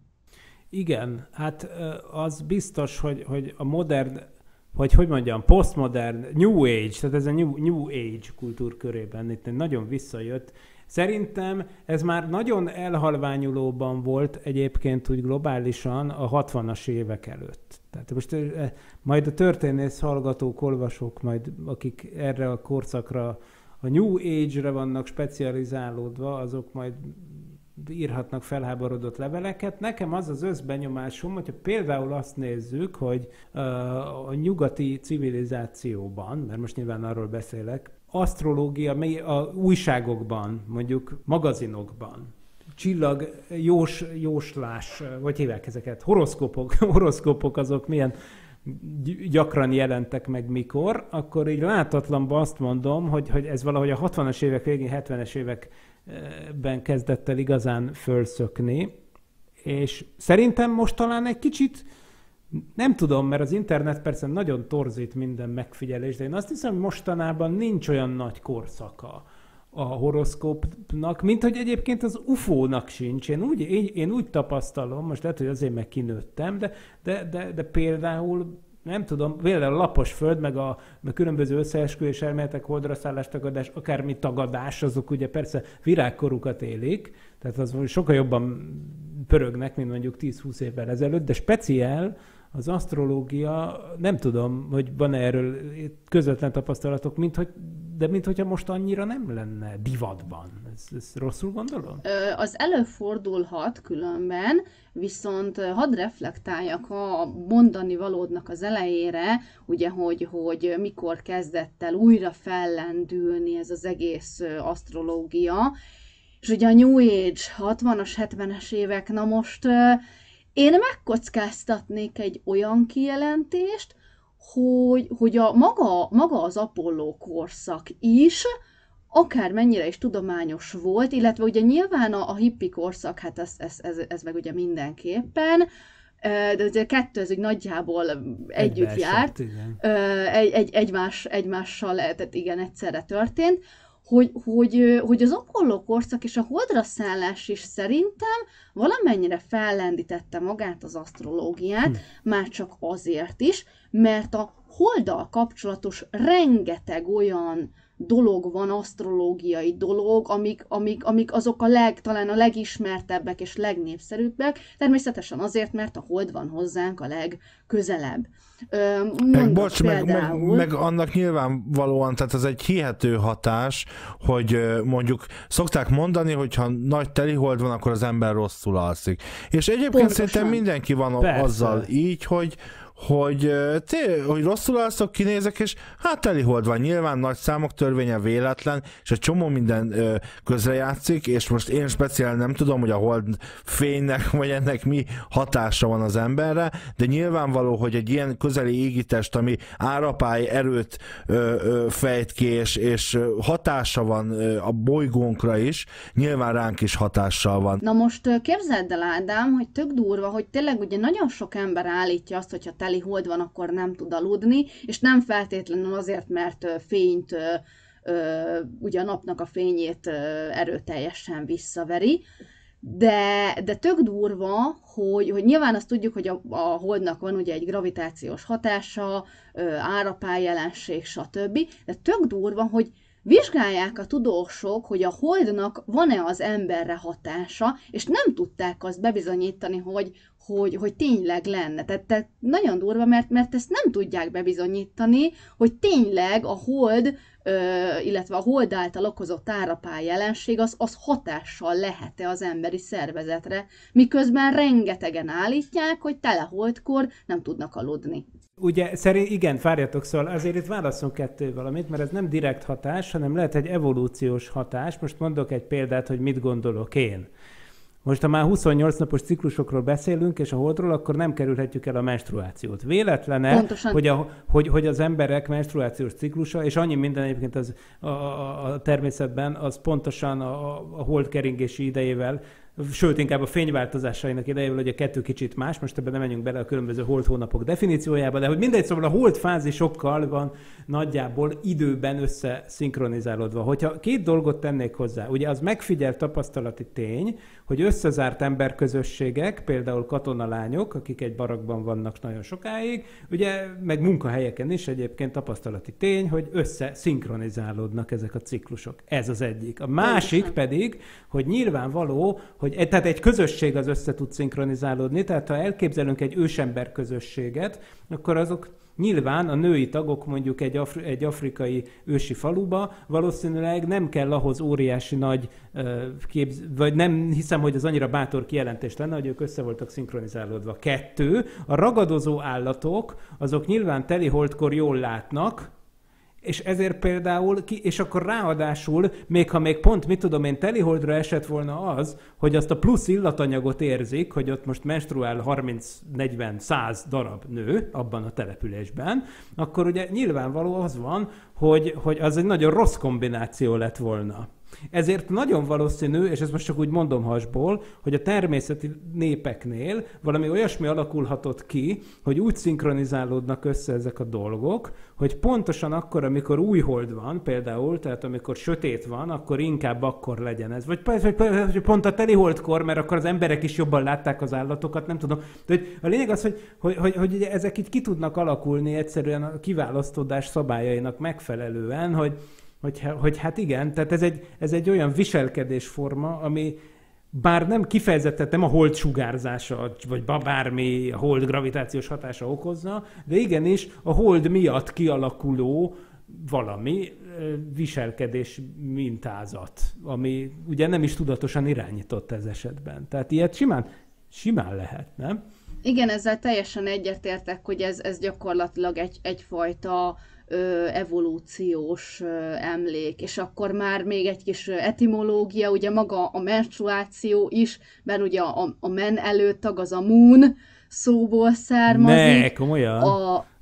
Igen, hát az biztos, hogy, hogy a modern, vagy hogy mondjam, postmodern, New Age, tehát ez a New, New Age kultúrkörében itt nagyon visszajött. Szerintem ez már nagyon elhalványulóban volt egyébként úgy globálisan a hatvanas évek előtt. Tehát most majd a történész hallgatók, olvasók, majd akik erre a korszakra, a New Age-re vannak specializálódva, azok majd írhatnak felháborodott leveleket. Nekem az az összbenyomásom, hogyha például azt nézzük, hogy a nyugati civilizációban, mert most nyilván arról beszélek, asztrológia a újságokban, mondjuk magazinokban, csillag, jós, jóslás, vagy hívják ezeket, horoszkópok, horoszkópok azok milyen gyakran jelentek meg mikor, akkor így látatlanban azt mondom, hogy, hogy ez valahogy a hatvanas évek végén, hetvenes években kezdett el igazán fölszökni, és szerintem most talán egy kicsit, nem tudom, mert az internet persze nagyon torzít minden megfigyelés, de én azt hiszem, hogy mostanában nincs olyan nagy korszaka a horoszkópnak, mint hogy egyébként az ufónak sincs. Én úgy, én, én úgy tapasztalom, most lehet, hogy azért meg kinőttem, de, de, de, de például nem tudom, például a lapos föld, meg a meg különböző összeesküvés elméletek, holdraszállás tagadás, akármi tagadás, azok ugye persze virágkorukat élik, tehát az sokkal jobban pörögnek, mint mondjuk tíz-húsz évvel ezelőtt, de speciál az asztrológia, nem tudom, hogy van erről közvetlen tapasztalatok, mint hogy, de mint hogyha most annyira nem lenne divatban. Ez, ez rosszul gondolom? Az előfordulhat különben, viszont hadd reflektáljak a mondani valódnak az elejére, ugye, hogy, hogy mikor kezdett el újra fellendülni ez az egész asztrológia, és ugye a New Age hatvanas, hetvenes évek, na most én megkockáztatnék egy olyan kijelentést, hogy, hogy a maga, maga az Apolló korszak is akármennyire is tudományos volt, illetve ugye nyilván a, a hippi korszak, hát ez, ez, ez, ez meg ugye mindenképpen, de ugye a kettő ez úgy nagyjából együtt egy járt, egy, egy, egymás, egymással lehetett, igen, egyszerre történt, hogy, hogy, hogy az Apollo korszak és a holdra szállás is szerintem valamennyire fellendítette magát az asztrológiát, hm. már csak azért is, mert a holddal kapcsolatos rengeteg olyan dolog van, asztrológiai dolog, amik, amik, amik azok a leg, talán a legismertebbek és legnépszerűbbek, természetesen azért, mert a hold van hozzánk a legközelebb. Meg, bocs, meg, meg, meg annak nyilvánvalóan, tehát ez egy hihető hatás, hogy mondjuk szokták mondani, hogy ha nagy telihold van, akkor az ember rosszul alszik. És egyébként Pontosan. Szerintem mindenki van Persze. azzal így, hogy hogy, té, hogy rosszul alszok, kinézek, és hát telihold van, nyilván nagy számok törvénye véletlen, és egy csomó minden ö, közrejátszik, és most én speciál nem tudom, hogy a hold fénynek, vagy ennek mi hatása van az emberre, de nyilvánvaló, hogy egy ilyen közeli égitest, ami árapály erőt ö, ö, fejt ki, és, és hatása van ö, a bolygónkra is, nyilván ránk is hatással van. Na most képzeld el, Ádám, hogy tök durva, hogy tényleg ugye nagyon sok ember állítja azt, hogyha te hold van, akkor nem tud aludni, és nem feltétlenül azért, mert fényt, ugye a napnak a fényét erőteljesen visszaveri, de, de tök durva, hogy, hogy nyilván azt tudjuk, hogy a, a holdnak van ugye egy gravitációs hatása, árapály jelenség, stb., de tök durva, hogy vizsgálják a tudósok, hogy a holdnak van-e az emberre hatása, és nem tudták azt bebizonyítani, hogy, hogy, hogy tényleg lenne. Tehát, tehát nagyon durva, mert, mert ezt nem tudják bebizonyítani, hogy tényleg a hold, ö, illetve a hold által okozott árapály jelenség az, az hatással lehet-e az emberi szervezetre, miközben rengetegen állítják, hogy tele holdkor nem tudnak aludni. Ugye, szerint, igen, várjatok, szóval azért itt válaszolunk kettő valamit, mert ez nem direkt hatás, hanem lehet egy evolúciós hatás. Most mondok egy példát, hogy mit gondolok én. Most, ha már huszonnyolc napos ciklusokról beszélünk, és a holdról, akkor nem kerülhetjük el a menstruációt. Véletlene, hogy, a, hogy, hogy az emberek menstruációs ciklusa, és annyi minden egyébként az, a, a, a természetben, az pontosan a, a hold keringési idejével, sőt, inkább a fényváltozásainak idejével, hogy a kettő kicsit más, most ebben nem menjünk bele a különböző hold hónapok definíciójába, de hogy mindegy, szóval a hold fázisokkal van nagyjából időben összeszinkronizálódva. Hogyha két dolgot tennék hozzá, ugye az megfigyelt tapasztalati tény, hogy összezárt emberközösségek, például katonalányok, akik egy barakban vannak nagyon sokáig, ugye meg munkahelyeken is egyébként tapasztalati tény, hogy összeszinkronizálódnak ezek a ciklusok. Ez az egyik. A másik pedig, hogy nyilvánvaló, hogy tehát egy közösség az össze tud szinkronizálódni, tehát ha elképzelünk egy ősember közösséget, akkor azok nyilván a női tagok mondjuk egy, afri- egy afrikai ősi faluba valószínűleg nem kell ahhoz óriási nagy uh, képz... vagy nem hiszem, hogy az annyira bátor kijelentés lenne, hogy ők össze voltak szinkronizálódva. Kettő, a ragadozó állatok, azok nyilván teli holdkor jól látnak, és ezért például, ki, és akkor ráadásul, még ha még pont, mit tudom én, teliholdra esett volna az, hogy azt a plusz illatanyagot érzik, hogy ott most menstruál harminc, negyven, száz darab nő abban a településben, akkor ugye nyilvánvaló az van, hogy, hogy az egy nagyon rossz kombináció lett volna. Ezért nagyon valószínű, és ezt most csak úgy mondom hasból, hogy a természeti népeknél valami olyasmi alakulhatott ki, hogy úgy szinkronizálódnak össze ezek a dolgok, hogy pontosan akkor, amikor új hold van, például, tehát amikor sötét van, akkor inkább akkor legyen ez. Vagy pont a teli holdkor, mert akkor az emberek is jobban látták az állatokat, nem tudom. De a lényeg az, hogy, hogy, hogy, hogy ugye ezek így ki tudnak alakulni egyszerűen a kiválasztódás szabályainak megfelelően, hogy Hogy, hogy hát igen, tehát ez egy, ez egy olyan viselkedésforma, ami bár nem kifejezetten nem a hold sugárzása, vagy bármi a hold gravitációs hatása okozza, de igenis a hold miatt kialakuló valami viselkedés mintázat, ami ugye nem is tudatosan irányított ez esetben. Tehát ilyet simán, simán lehet, nem? Igen, ezzel teljesen egyetértek, hogy ez, ez gyakorlatilag egy, egyfajta evolúciós emlék, és akkor már még egy kis etimológia, ugye maga a menstruáció is, mert ugye a, a men előttag az a moon szóból származik. Ne, komolyan? A,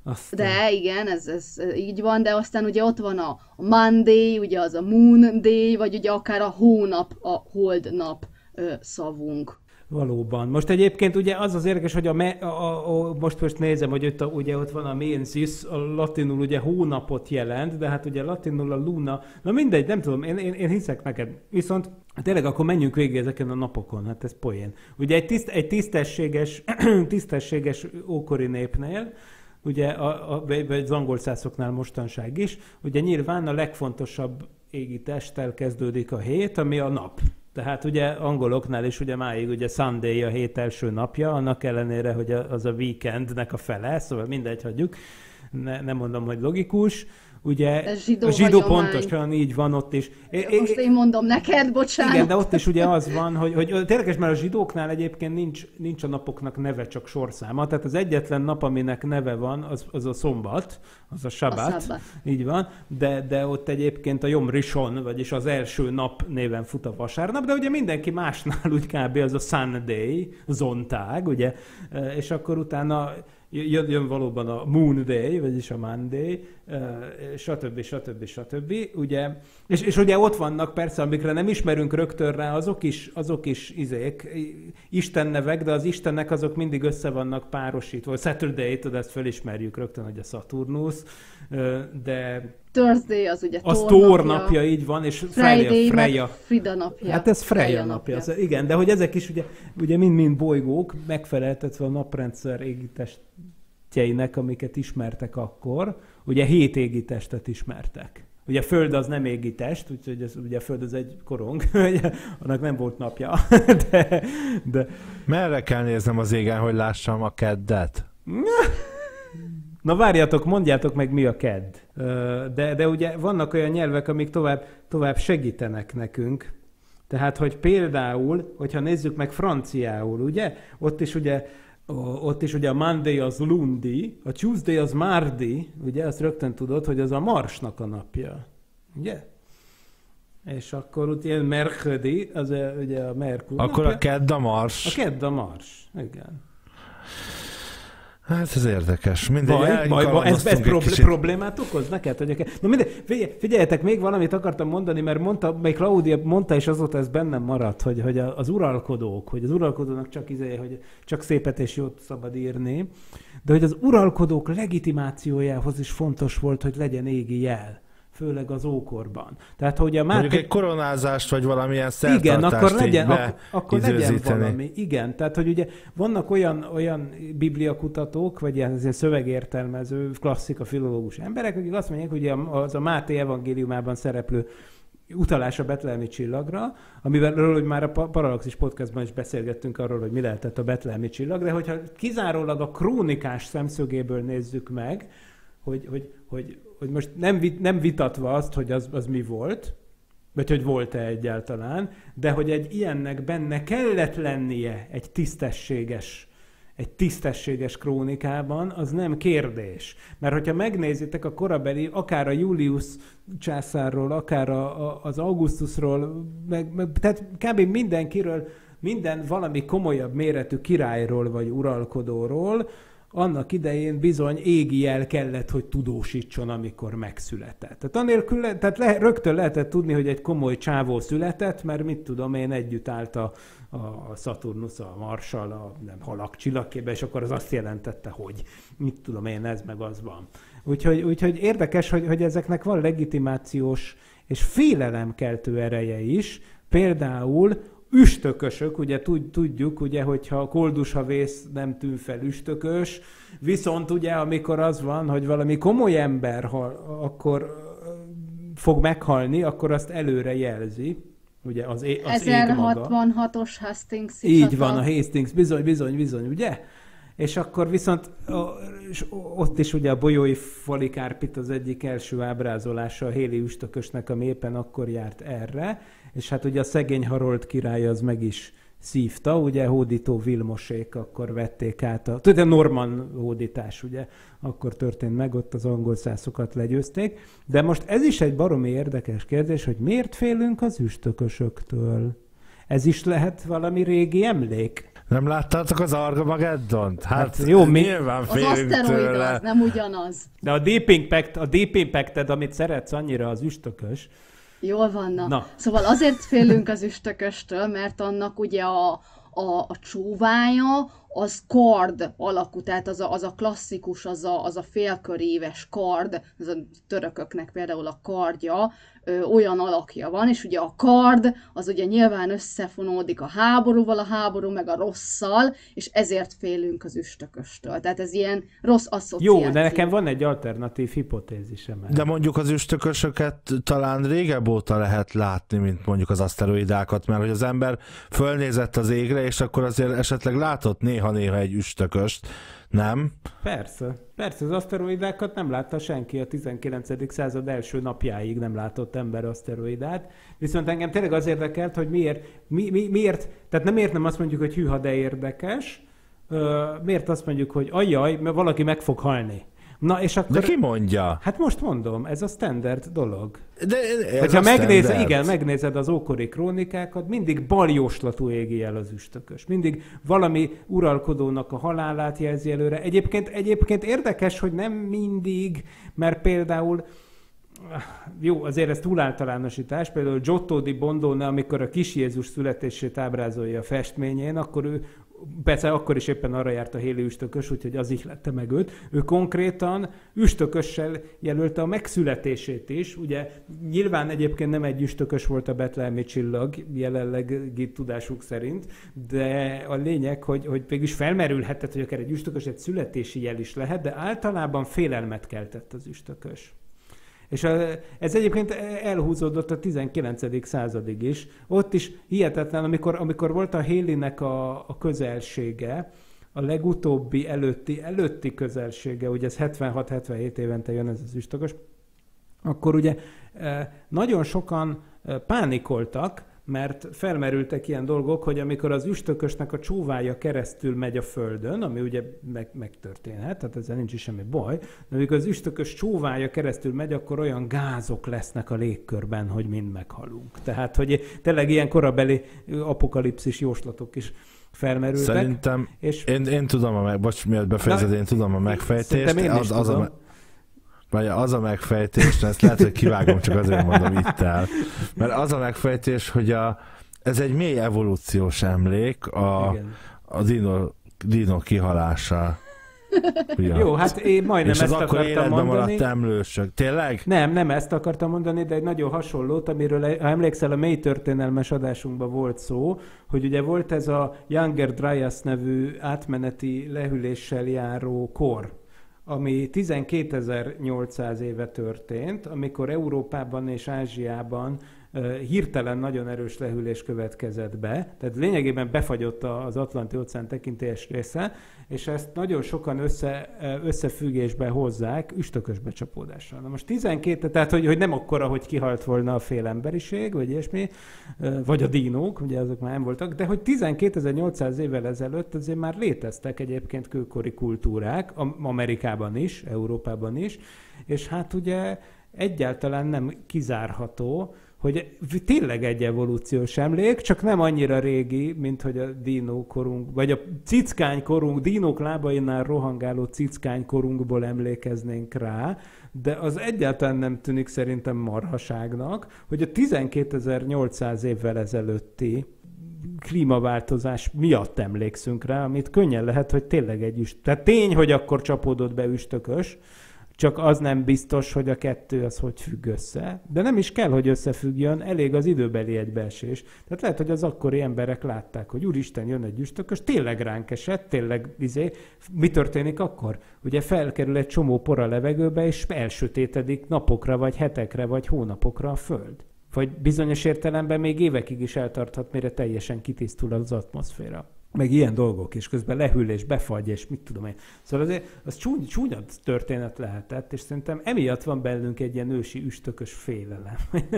Aztán... De igen, ez, ez így van, de aztán ugye ott van a Monday, ugye az a Moon Day, vagy ugye akár a hónap, a hold nap ö, szavunk. Valóban. Most egyébként ugye az az érdekes, hogy a, me, a, a, a most most nézem, hogy ott, a, ugye ott van a mensis, a latinul ugye hónapot jelent, de hát ugye latinul a luna, na mindegy, nem tudom, én, én, én hiszek neked. Viszont tényleg akkor menjünk végig ezeken a napokon, hát ez poén. Ugye egy, tiszt, egy tisztességes, tisztességes ókori népnél, ugye a, a, az angol szászoknál mostanság is, ugye nyilván a legfontosabb égi testtel kezdődik a hét, ami a nap. Tehát ugye angoloknál is ugye máig ugye Sunday a hét első napja, annak ellenére, hogy az a weekendnek a fele, szóval mindegy, hagyjuk, ne, nem mondom, hogy logikus. Ugye zsidó a zsidó hagyomány. pontosan így van ott is. Most én mondom neked, bocsánat. Igen, de ott is ugye az van, hogy, hogy tényleges, mert a zsidóknál egyébként nincs, nincs a napoknak neve, csak sorszáma. Tehát az egyetlen nap, aminek neve van, az, az a szombat, az a sabbat, A szabbat. így van, de, de ott egyébként a Yom Rishon, vagyis az első nap néven fut a vasárnap, de ugye mindenki másnál úgy kb. Az a Sunday, zontág, ugye, és akkor utána Jön, jön valóban a Moon Day, vagyis a Monday, stb. stb. stb. Ugye, és, és ugye ott vannak persze, amikre nem ismerünk rögtön rá, azok is, azok is izék, istennevek, de az istennek azok mindig össze vannak párosítva. Saturday, tudod, ezt felismerjük rögtön, hogy a Saturnus, de... Thursday az ugye az Thor Thor napja, napja, így van, és Friday, Freya. Freya. Frida napja. Hát ez Freya, Freya napja. napja. Az, igen, de hogy ezek is ugye, ugye mind-mind bolygók, megfeleltetve a naprendszer égitestjeinek, amiket ismertek akkor. Ugye hét égitestet ismertek. Ugye a Föld az nem égitest, úgyhogy ez, ugye a Föld az egy korong, annak nem volt napja. de, de... Merre kell néznem az égen, hogy lássam a keddet? Na várjatok, mondjátok meg, mi a kedd. De, de ugye vannak olyan nyelvek, amik tovább, tovább segítenek nekünk. Tehát, hogy például, hogyha nézzük meg franciául, ugye, ott is ugye, ott is ugye a Monday az lundi, a Tuesday az mardi, ugye, azt rögtön tudod, hogy az a Marsnak a napja. Ugye? És akkor ugye mercredi, az ugye a Merkur Akkor napja. a kedd a Mars. A kedd a Mars, igen. Hát ez érdekes. Mindegy, baj, baj, baj, ez, ez prob- kicsit. problémát okoz neked? Hogy... Na mindegy, figyelj, figyeljetek, még valamit akartam mondani, mert mondta, még Claudia mondta, és azóta ez bennem maradt, hogy, hogy az uralkodók, hogy az uralkodónak csak, izé, hogy csak szépet és jót szabad írni, de hogy az uralkodók legitimációjához is fontos volt, hogy legyen égi jel. Főleg az ókorban. Tehát, hogy a Mondjuk egy koronázást, vagy valamilyen szertartást igen, akkor legyen, be ak- akkor legyen valami. Igen, tehát, hogy ugye vannak olyan, olyan bibliakutatók, vagy ilyen, ilyen szövegértelmező, klasszika, filológus emberek, akik azt mondják, hogy az a Máté evangéliumában szereplő utalás a betlehemi csillagra, amivel hogy már a Parallaxis podcastban is beszélgettünk arról, hogy mi lehetett a betlehemi csillag, de hogyha kizárólag a krónikás szemszögéből nézzük meg, hogy, hogy, hogy hogy most nem, vit, nem vitatva azt, hogy az, az mi volt, vagy hogy volt-e egyáltalán, de hogy egy ilyennek benne kellett lennie egy tisztességes, egy tisztességes krónikában, az nem kérdés. Mert hogyha megnézitek a korabeli, akár a Julius császárról, akár a, a, az Augustusról, meg, meg, tehát kb. Mindenkiről, minden valami komolyabb méretű királyról vagy uralkodóról, annak idején bizony égi jel kellett, hogy tudósítson, amikor megszületett. Tehát anélkül, tehát le, rögtön lehetett tudni, hogy egy komoly csávó született, mert mit tudom én, együtt állt a, a Saturnus, a Marssal, a nem, halak csillagképben, és akkor az azt jelentette, hogy mit tudom én, ez meg az van. Úgyhogy, úgyhogy érdekes, hogy, hogy ezeknek van legitimációs és félelemkeltő ereje is, például üstökösök, ugye tudjuk, ugye, hogyha koldusha vész, nem tűn fel üstökös, viszont ugye, amikor az van, hogy valami komoly ember hal, akkor fog meghalni, akkor azt előre jelzi. Ugye az, é- az ezerhatvanhatos Hastings így van, a Hastings, bizony, bizony, bizony, ugye? És akkor viszont ott is ugye a bolyói Polikárpit az egyik első ábrázolása a héli üstökösnek, ami éppen akkor járt erre, és hát ugye a szegény Harold király az meg is szívta, ugye hódító Vilmosék akkor vették át, a, tudod, a norman hódítás, ugye, akkor történt meg, ott az angol szászokat legyőzték, de most ez is egy baromi érdekes kérdés, hogy miért félünk az üstökösöktől? Ez is lehet valami régi emlék? Nem láttátok az Armageddont? Hát, hát jó, mi... nyilván az aszteroid az, nem ugyanaz. De a Deep Impact, a Deep Impact-ed, amit szeretsz annyira, az üstökös. Jól van, na. na. Szóval azért félünk az üstököstől, mert annak ugye a, a, a csóvája az kard alakú, tehát az a, az a klasszikus, az a, az a félköréves kard, az a törököknek például a kardja, ö, olyan alakja van, és ugye a kard az ugye nyilván összefonódik a háborúval, a háború meg a rosszal, és ezért félünk az üstököstől. Tehát ez ilyen rossz asszociáció. Jó, de nekem van egy alternatív hipotézisem. De mondjuk az üstökösöket talán régebb óta lehet látni, mint mondjuk az aszteroidákat, mert hogy az ember fölnézett az égre, és akkor azért esetleg látott néha-néha egy üstököst, nem? Persze. Persze, az aszteroidákat nem látta senki a tizenkilencedik század első napjáig nem látott ember aszteroidát. Viszont engem tényleg az érdekelt, hogy miért, mi, mi, miért, tehát nem miért nem azt mondjuk, hogy hűha, de érdekes, miért azt mondjuk, hogy ajjaj, mert valaki meg fog halni. Na, és akkor... De ki mondja? Hát most mondom, ez a standard dolog. De hogyha megnézed, igen, megnézed az ókori krónikákat, mindig baljóslatú égi el az üstökös. Mindig valami uralkodónak a halálát jelzi előre. Egyébként, egyébként érdekes, hogy nem mindig, mert például jó, azért ez túl általánosítás, például Giotto di Bondone, amikor a kis Jézus születését ábrázolja a festményén, akkor ő persze akkor is éppen arra járt a héli üstökös, úgyhogy az ihlette meg őt. Ő konkrétan üstökössel jelölte a megszületését is. Ugye nyilván egyébként nem egy üstökös volt a betlehemi csillag, jelenlegi tudásuk szerint, de a lényeg, hogy, hogy végülis felmerülhetett, hogy akár egy üstökös egy születési jel is lehet, de általában félelmet keltett az üstökös. És ez egyébként elhúzódott a tizenkilencedik századig is. Ott is hihetetlen, amikor, amikor volt a Hélinek a, a közelsége, a legutóbbi előtti, előtti közelsége, ugye ez hetvenhat hetvenhét évente jön ez az üstökös, akkor ugye nagyon sokan pánikoltak, mert felmerültek ilyen dolgok, hogy amikor az üstökösnek a csóvája keresztül megy a földön, ami ugye meg, megtörténhet, tehát ezzel nincs is semmi baj, de amikor az üstökös csóvája keresztül megy, akkor olyan gázok lesznek a légkörben, hogy mind meghalunk. Tehát, hogy tényleg ilyen korabeli apokalipszis jóslatok is felmerültek. Szerintem, és... én, én tudom, a meg, bocs, miatt befejezed, én tudom a megfejtést. Én az, az a, vagy az a megfejtés, ezt lehet, hogy kivágom, csak azért mondom itt el. Mert az a megfejtés, hogy a, ez egy mély evolúciós emlék a, a dino, dino kihalása. Ugye? Jó, hát én majdnem és ezt az akkor akartam mondani. maradt emlősök. Tényleg? Nem, nem ezt akartam mondani, de egy nagyon hasonlót, amiről, ha emlékszel, a mély történelmes adásunkban volt szó, hogy ugye volt ez a Younger Dryas nevű átmeneti lehűléssel járó kor, ami tizenkétezer-nyolcszáz éve történt, amikor Európában és Ázsiában uh, hirtelen nagyon erős lehűlés következett be, tehát lényegében befagyott az Atlanti-óceán tekintélyes része, és ezt nagyon sokan össze, összefüggésbe hozzák üstökös becsapódással. Na most tizenkét, tehát hogy, hogy nem akkora, hogy kihalt volna a fél emberiség, vagy ilyesmi, vagy a dínók, ugye azok már nem voltak, de hogy tizenkétezer-nyolcszáz évvel ezelőtt azért már léteztek egyébként kőkori kultúrák, Amerikában is, Európában is, és hát ugye egyáltalán nem kizárható, hogy tényleg egy evolúciós emlék, csak nem annyira régi, mint hogy a dinókorunk, vagy a cickánykorunk, dinók lábainál rohangáló cickánykorunkból emlékeznénk rá, de az egyáltalán nem tűnik szerintem marhaságnak, hogy a tizenkétezer-nyolcszáz évvel ezelőtti klímaváltozás miatt emlékszünk rá, amit könnyen lehet, hogy tényleg egy üst. Tehát tény, hogy akkor csapódott be üstökös, csak az nem biztos, hogy a kettő az hogy függ össze. De nem is kell, hogy összefüggjön, elég az időbeli egybeesés. Tehát lehet, hogy az akkori emberek látták, hogy úristen, jön egy üstökös, tényleg ránk esett, tényleg izé. Mi történik akkor? Ugye felkerül egy csomó por a levegőbe, és elsötétedik napokra, vagy hetekre, vagy hónapokra a föld. Vagy bizonyos értelemben még évekig is eltarthat, mire teljesen kitisztul az atmoszféra. Meg ilyen dolgok, és közben lehűl és befagy, és mit tudom én. Szóval azért az csúny, csúnya történet lehetett, és szerintem emiatt van bennünk egy ilyen ősi üstökös félelem.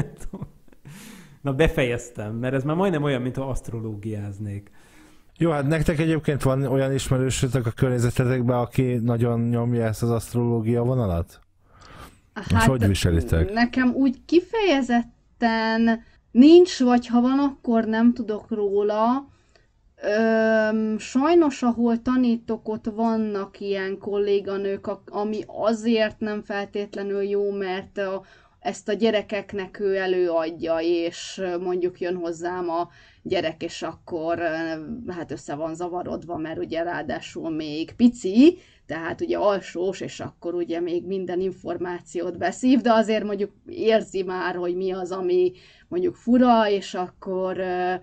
Na, befejeztem, mert ez már majdnem olyan, mint ha asztrológiáznék. Jó, hát nektek egyébként van olyan ismerősötök a környezetetekben, aki nagyon nyomja ezt az asztrológia vonalat? Hát, most hogy viselitek? Nekem úgy kifejezetten nincs, vagy ha van, akkor nem tudok róla. Öm, sajnos, ahol tanítok, ott vannak ilyen kolléganők, ami azért nem feltétlenül jó, mert a, ezt a gyerekeknek ő előadja, és mondjuk jön hozzám a gyerek, és akkor hát össze van zavarodva, mert ugye ráadásul még pici, tehát ugye alsós, és akkor ugye még minden információt beszív, de azért mondjuk érzi már, hogy mi az, ami mondjuk fura, és akkor ö,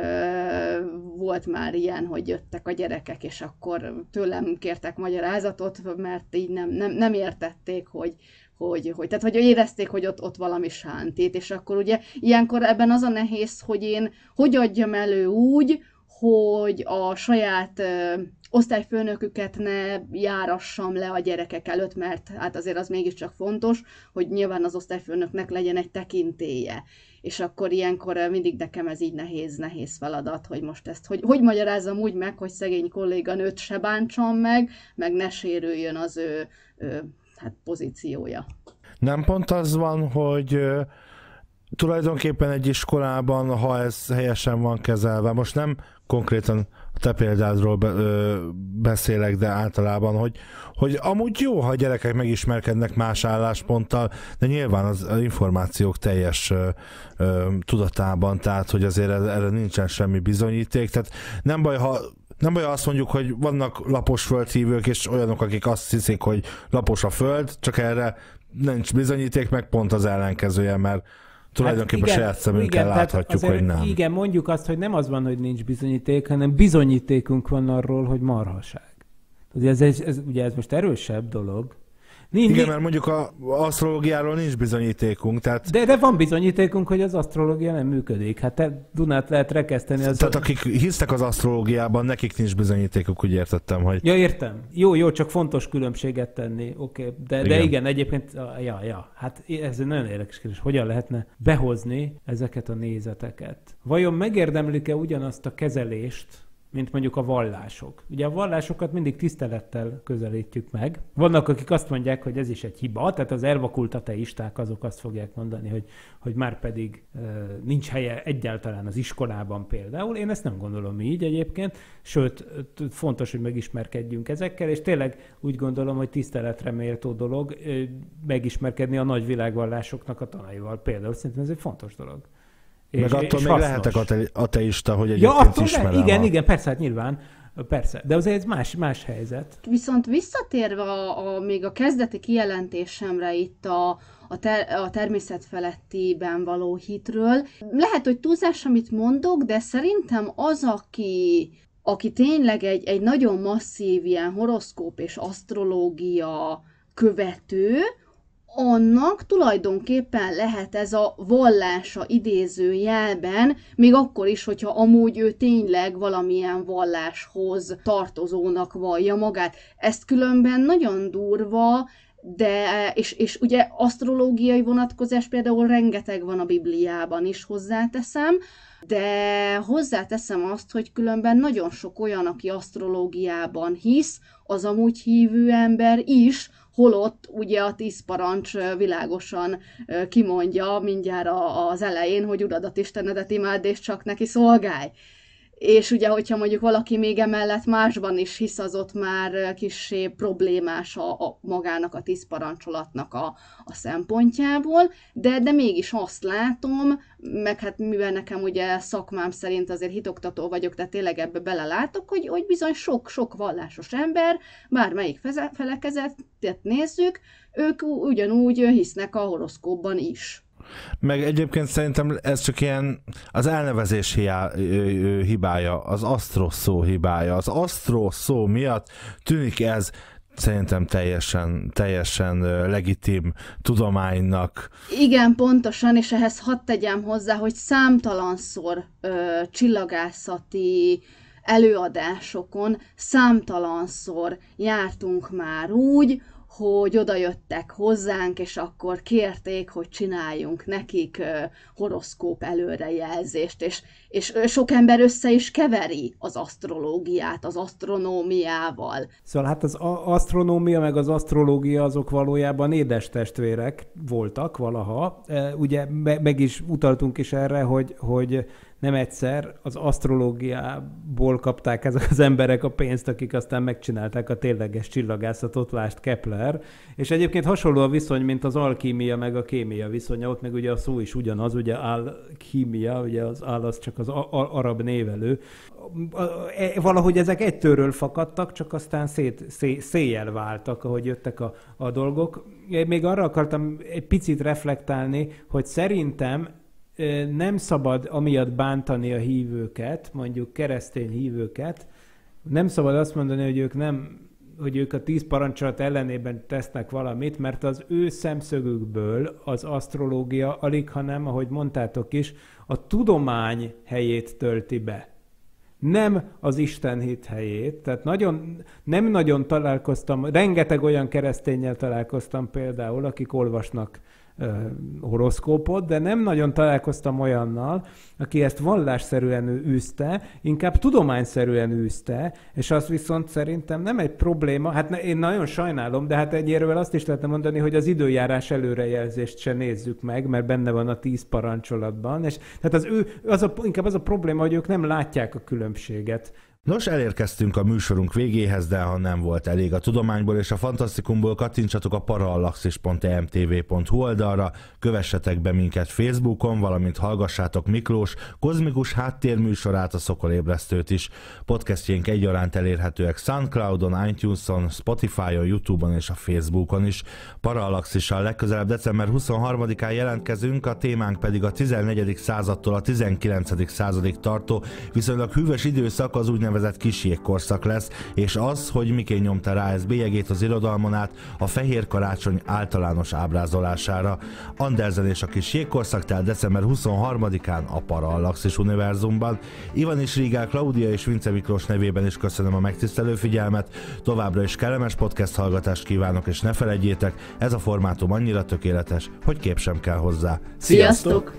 ö, volt már ilyen, hogy jöttek a gyerekek, és akkor tőlem kértek magyarázatot, mert így nem, nem, nem értették, hogy, hogy, hogy, tehát hogy érezték, hogy ott, ott valami sántít, és akkor ugye ilyenkor ebben az a nehéz, hogy én hogy adjam elő úgy, hogy a saját ö, osztályfőnöküket ne járassam le a gyerekek előtt, mert hát azért az mégiscsak fontos, hogy nyilván az osztályfőnöknek legyen egy tekintélye. És akkor ilyenkor mindig nekem ez így nehéz, nehéz feladat, hogy most ezt, hogy, hogy magyarázzam úgy meg, hogy szegény kolléganőt se bántsam meg, meg ne sérüljön az ő, ő hát pozíciója. Nem pont az van, hogy uh, tulajdonképpen egy iskolában, ha ez helyesen van kezelve, most nem konkrétan a te példádról be, ö, beszélek, de általában, hogy, hogy amúgy jó, ha a gyerekek megismerkednek más állásponttal, de nyilván az, az információk teljes ö, ö, tudatában, tehát hogy azért erre nincsen semmi bizonyíték, tehát nem baj, ha nem baj, azt mondjuk, hogy vannak lapos földhívők, és olyanok, akik azt hiszik, hogy lapos a föld, csak erre nincs bizonyíték, meg pont az ellenkezője, mert tulajdonképpen hát igen, saját szemünkkel igen, láthatjuk, hogy nem. Igen, mondjuk azt, hogy nem az van, hogy nincs bizonyíték, hanem bizonyítékunk van arról, hogy marhaság. Ugye ez, ez, ez, ugye ez most erősebb dolog. Nincs, igen, mert mondjuk az asztrológiáról nincs bizonyítékunk. Tehát... De, de van bizonyítékunk, hogy az asztrológia nem működik. Hát te Dunát lehet rekeszteni. Az tehát a... akik hisznek az asztrológiában, nekik nincs bizonyítékuk, úgy értettem, hogy... Ja, értem. Jó, jó, csak fontos különbséget tenni. Oké, okay. de, igen. de igen, egyébként, ja, ja, hát ez egy nagyon érdekes kérdés. Hogyan lehetne behozni ezeket a nézeteket? Vajon megérdemlik-e ugyanazt a kezelést, mint mondjuk a vallások. Ugye a vallásokat mindig tisztelettel közelítjük meg. Vannak, akik azt mondják, hogy ez is egy hiba, tehát az elvakult ateisták azok azt fogják mondani, hogy, hogy már pedig e, nincs helye egyáltalán az iskolában például. Én ezt nem gondolom így egyébként, sőt, fontos, hogy megismerkedjünk ezekkel, és tényleg úgy gondolom, hogy tiszteletre méltó dolog e, megismerkedni a nagy világvallásoknak a tanaival. Például szerintem ez egy fontos dolog. Meg és, attól és még hasznos. Lehetek ate- ateista, hogy egyébként ja, attól ismerem. Le, igen, a... igen, persze, hát nyilván, persze. De azért ez más, más helyzet. Viszont visszatérve a, a, még a kezdeti kijelentésemre itt a, a, ter, a természetfelettiben való hitről, lehet, hogy túlzás, amit mondok, de szerintem az, aki, aki tényleg egy, egy nagyon masszív ilyen horoszkóp és asztrológia követő, annak tulajdonképpen lehet ez a vallása idézőjelben, még akkor is, hogyha amúgy ő tényleg valamilyen valláshoz tartozónak vallja magát. Ezt különben nagyon durva, de, és, és ugye asztrológiai vonatkozás például rengeteg van a Bibliában is, hozzáteszem, de hozzáteszem azt, hogy különben nagyon sok olyan, aki asztrológiában hisz, az amúgy hívő ember is, holott ugye a tíz parancs világosan kimondja mindjárt az elején, hogy Uradat, Istenedet imádd, és csak neki szolgálj. És ugye, hogyha mondjuk valaki még emellett másban is hisz, az ott már kissé problémás a, a magának a tíz parancsolatnak a, a szempontjából, de, de mégis azt látom, meg hát mivel nekem ugye szakmám szerint azért hitoktató vagyok, tehát tényleg ebbe belelátok, hogy, hogy bizony sok-sok vallásos ember, bármelyik felekezetet nézzük, ők ugyanúgy hisznek a horoszkópban is. Meg egyébként szerintem ez csak ilyen az elnevezés hiá, hibája, az asztro szó hibája. Az asztro szó miatt tűnik ez szerintem teljesen, teljesen legitim tudománynak. Igen, pontosan, és ehhez hadd tegyem hozzá, hogy számtalanszor ö, csillagászati előadásokon számtalanszor jártunk már úgy, hogy odajöttek hozzánk, és akkor kérték, hogy csináljunk nekik horoszkóp előrejelzést, és, és sok ember össze is keveri az asztrológiát az asztronómiával. Szóval hát az asztronómia meg az asztrológia azok valójában édestestvérek voltak valaha. Ugye meg is utaltunk is erre, hogy, hogy nem egyszer az asztrológiából kapták ezek az emberek a pénzt, akik aztán megcsinálták a tényleges csillagászatot, lásd Kepler, és egyébként hasonló a viszony, mint az alkímia meg a kémia viszonya, ott meg ugye a szó is ugyanaz, ugye alkímia, ugye az al az csak az arab névelő. Valahogy ezek egytőről fakadtak, csak aztán szét, szé, széjjel váltak, ahogy jöttek a, a dolgok. Én még arra akartam egy picit reflektálni, hogy szerintem nem szabad amiatt bántani a hívőket, mondjuk keresztény hívőket, nem szabad azt mondani, hogy ők nem, hogy ők a tíz parancsolat ellenében tesznek valamit, mert az ő szemszögükből az asztrológia alig, hanem, ahogy mondtátok is, a tudomány helyét tölti be. Nem az istenhit helyét, tehát nagyon, nem nagyon találkoztam, rengeteg olyan kereszténnyel találkoztam például, akik olvasnak uh, horoszkópot, de nem nagyon találkoztam olyannal, aki ezt vallásszerűen űzte, inkább tudományszerűen űzte, és az viszont szerintem nem egy probléma, hát ne, én nagyon sajnálom, de hát egyéről azt is lehetne mondani, hogy az időjárás előrejelzést se nézzük meg, mert benne van a tíz parancsolatban, és tehát az ő, az a, inkább az a probléma, hogy ők nem látják a különbséget. Nos, elérkeztünk a műsorunk végéhez, de ha nem volt elég a tudományból és a fantasztikumból, kattintsatok a parallaxis pont e m t v pont h u oldalra, kövessetek be minket Facebookon, valamint hallgassátok Miklós kozmikus háttérműsorát, a Szokolébresztőt is. Podcastjaink egyaránt elérhetőek Soundcloudon, iTunes-on, Spotify-on, YouTube-on és a Facebookon is. Parallaxissal legközelebb december huszonharmadikán jelentkezünk, a témánk pedig a tizennegyedik századtól a tizenkilencedik századig tartó, viszonylag hűvös időszak, az úgynevezett kis jégkorszak lesz, és az, hogy miként nyomta rá ez bélyegét az irodalmon át a fehér karácsony általános ábrázolására. Andersen és a kis jégkorszak, tehát december huszonharmadikán a Parallaxis univerzumban. Ivan is Rigál, Klaudia és Vince Miklós nevében is köszönöm a megtisztelő figyelmet, továbbra is kellemes podcast hallgatást kívánok, és ne feledjétek, ez a formátum annyira tökéletes, hogy kép sem kell hozzá. Sziasztok!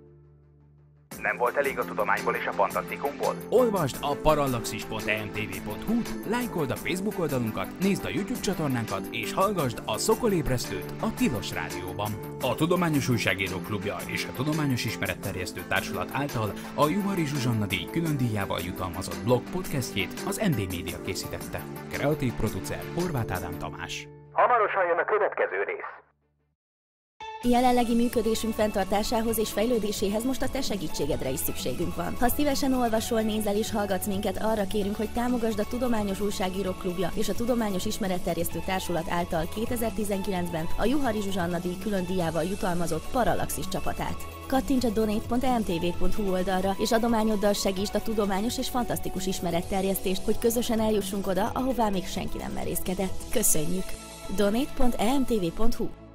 Nem volt elég a tudományból és a fantasztikumból? Olvasd a parallaxis pont e m t v pont h u-t, lájkold a Facebook oldalunkat, nézd a YouTube csatornánkat, és hallgasd a Szokolébresztőt a Tilos Rádióban. A Tudományos Újságírók Klubja és a Tudományos Ismeretterjesztő Társulat által a Juhari Zsuzsanna díj külön díjával jutalmazott blog podcastjét az em dé Media készítette. Kreatív producer Horváth Ádám Tamás. Hamarosan jön a következő rész. Jelenlegi működésünk fenntartásához és fejlődéséhez most a te segítségedre is szükségünk van. Ha szívesen olvasol, nézel és hallgatsz minket, arra kérünk, hogy támogasd a Tudományos Újságírók Klubja és a Tudományos Ismeretterjesztő Társulat által kétezer-tizenkilencben a Juhari Zsuzsanna díj külön díjával jutalmazott Parallaxis csapatát. Kattints a donate pont e m t v pont h u oldalra, és adományoddal segítsd a tudományos és fantasztikus ismeretterjesztést, hogy közösen eljussunk oda, ahová még senki nem merészkedett. Köszönjük! donate pont e m t v pont h u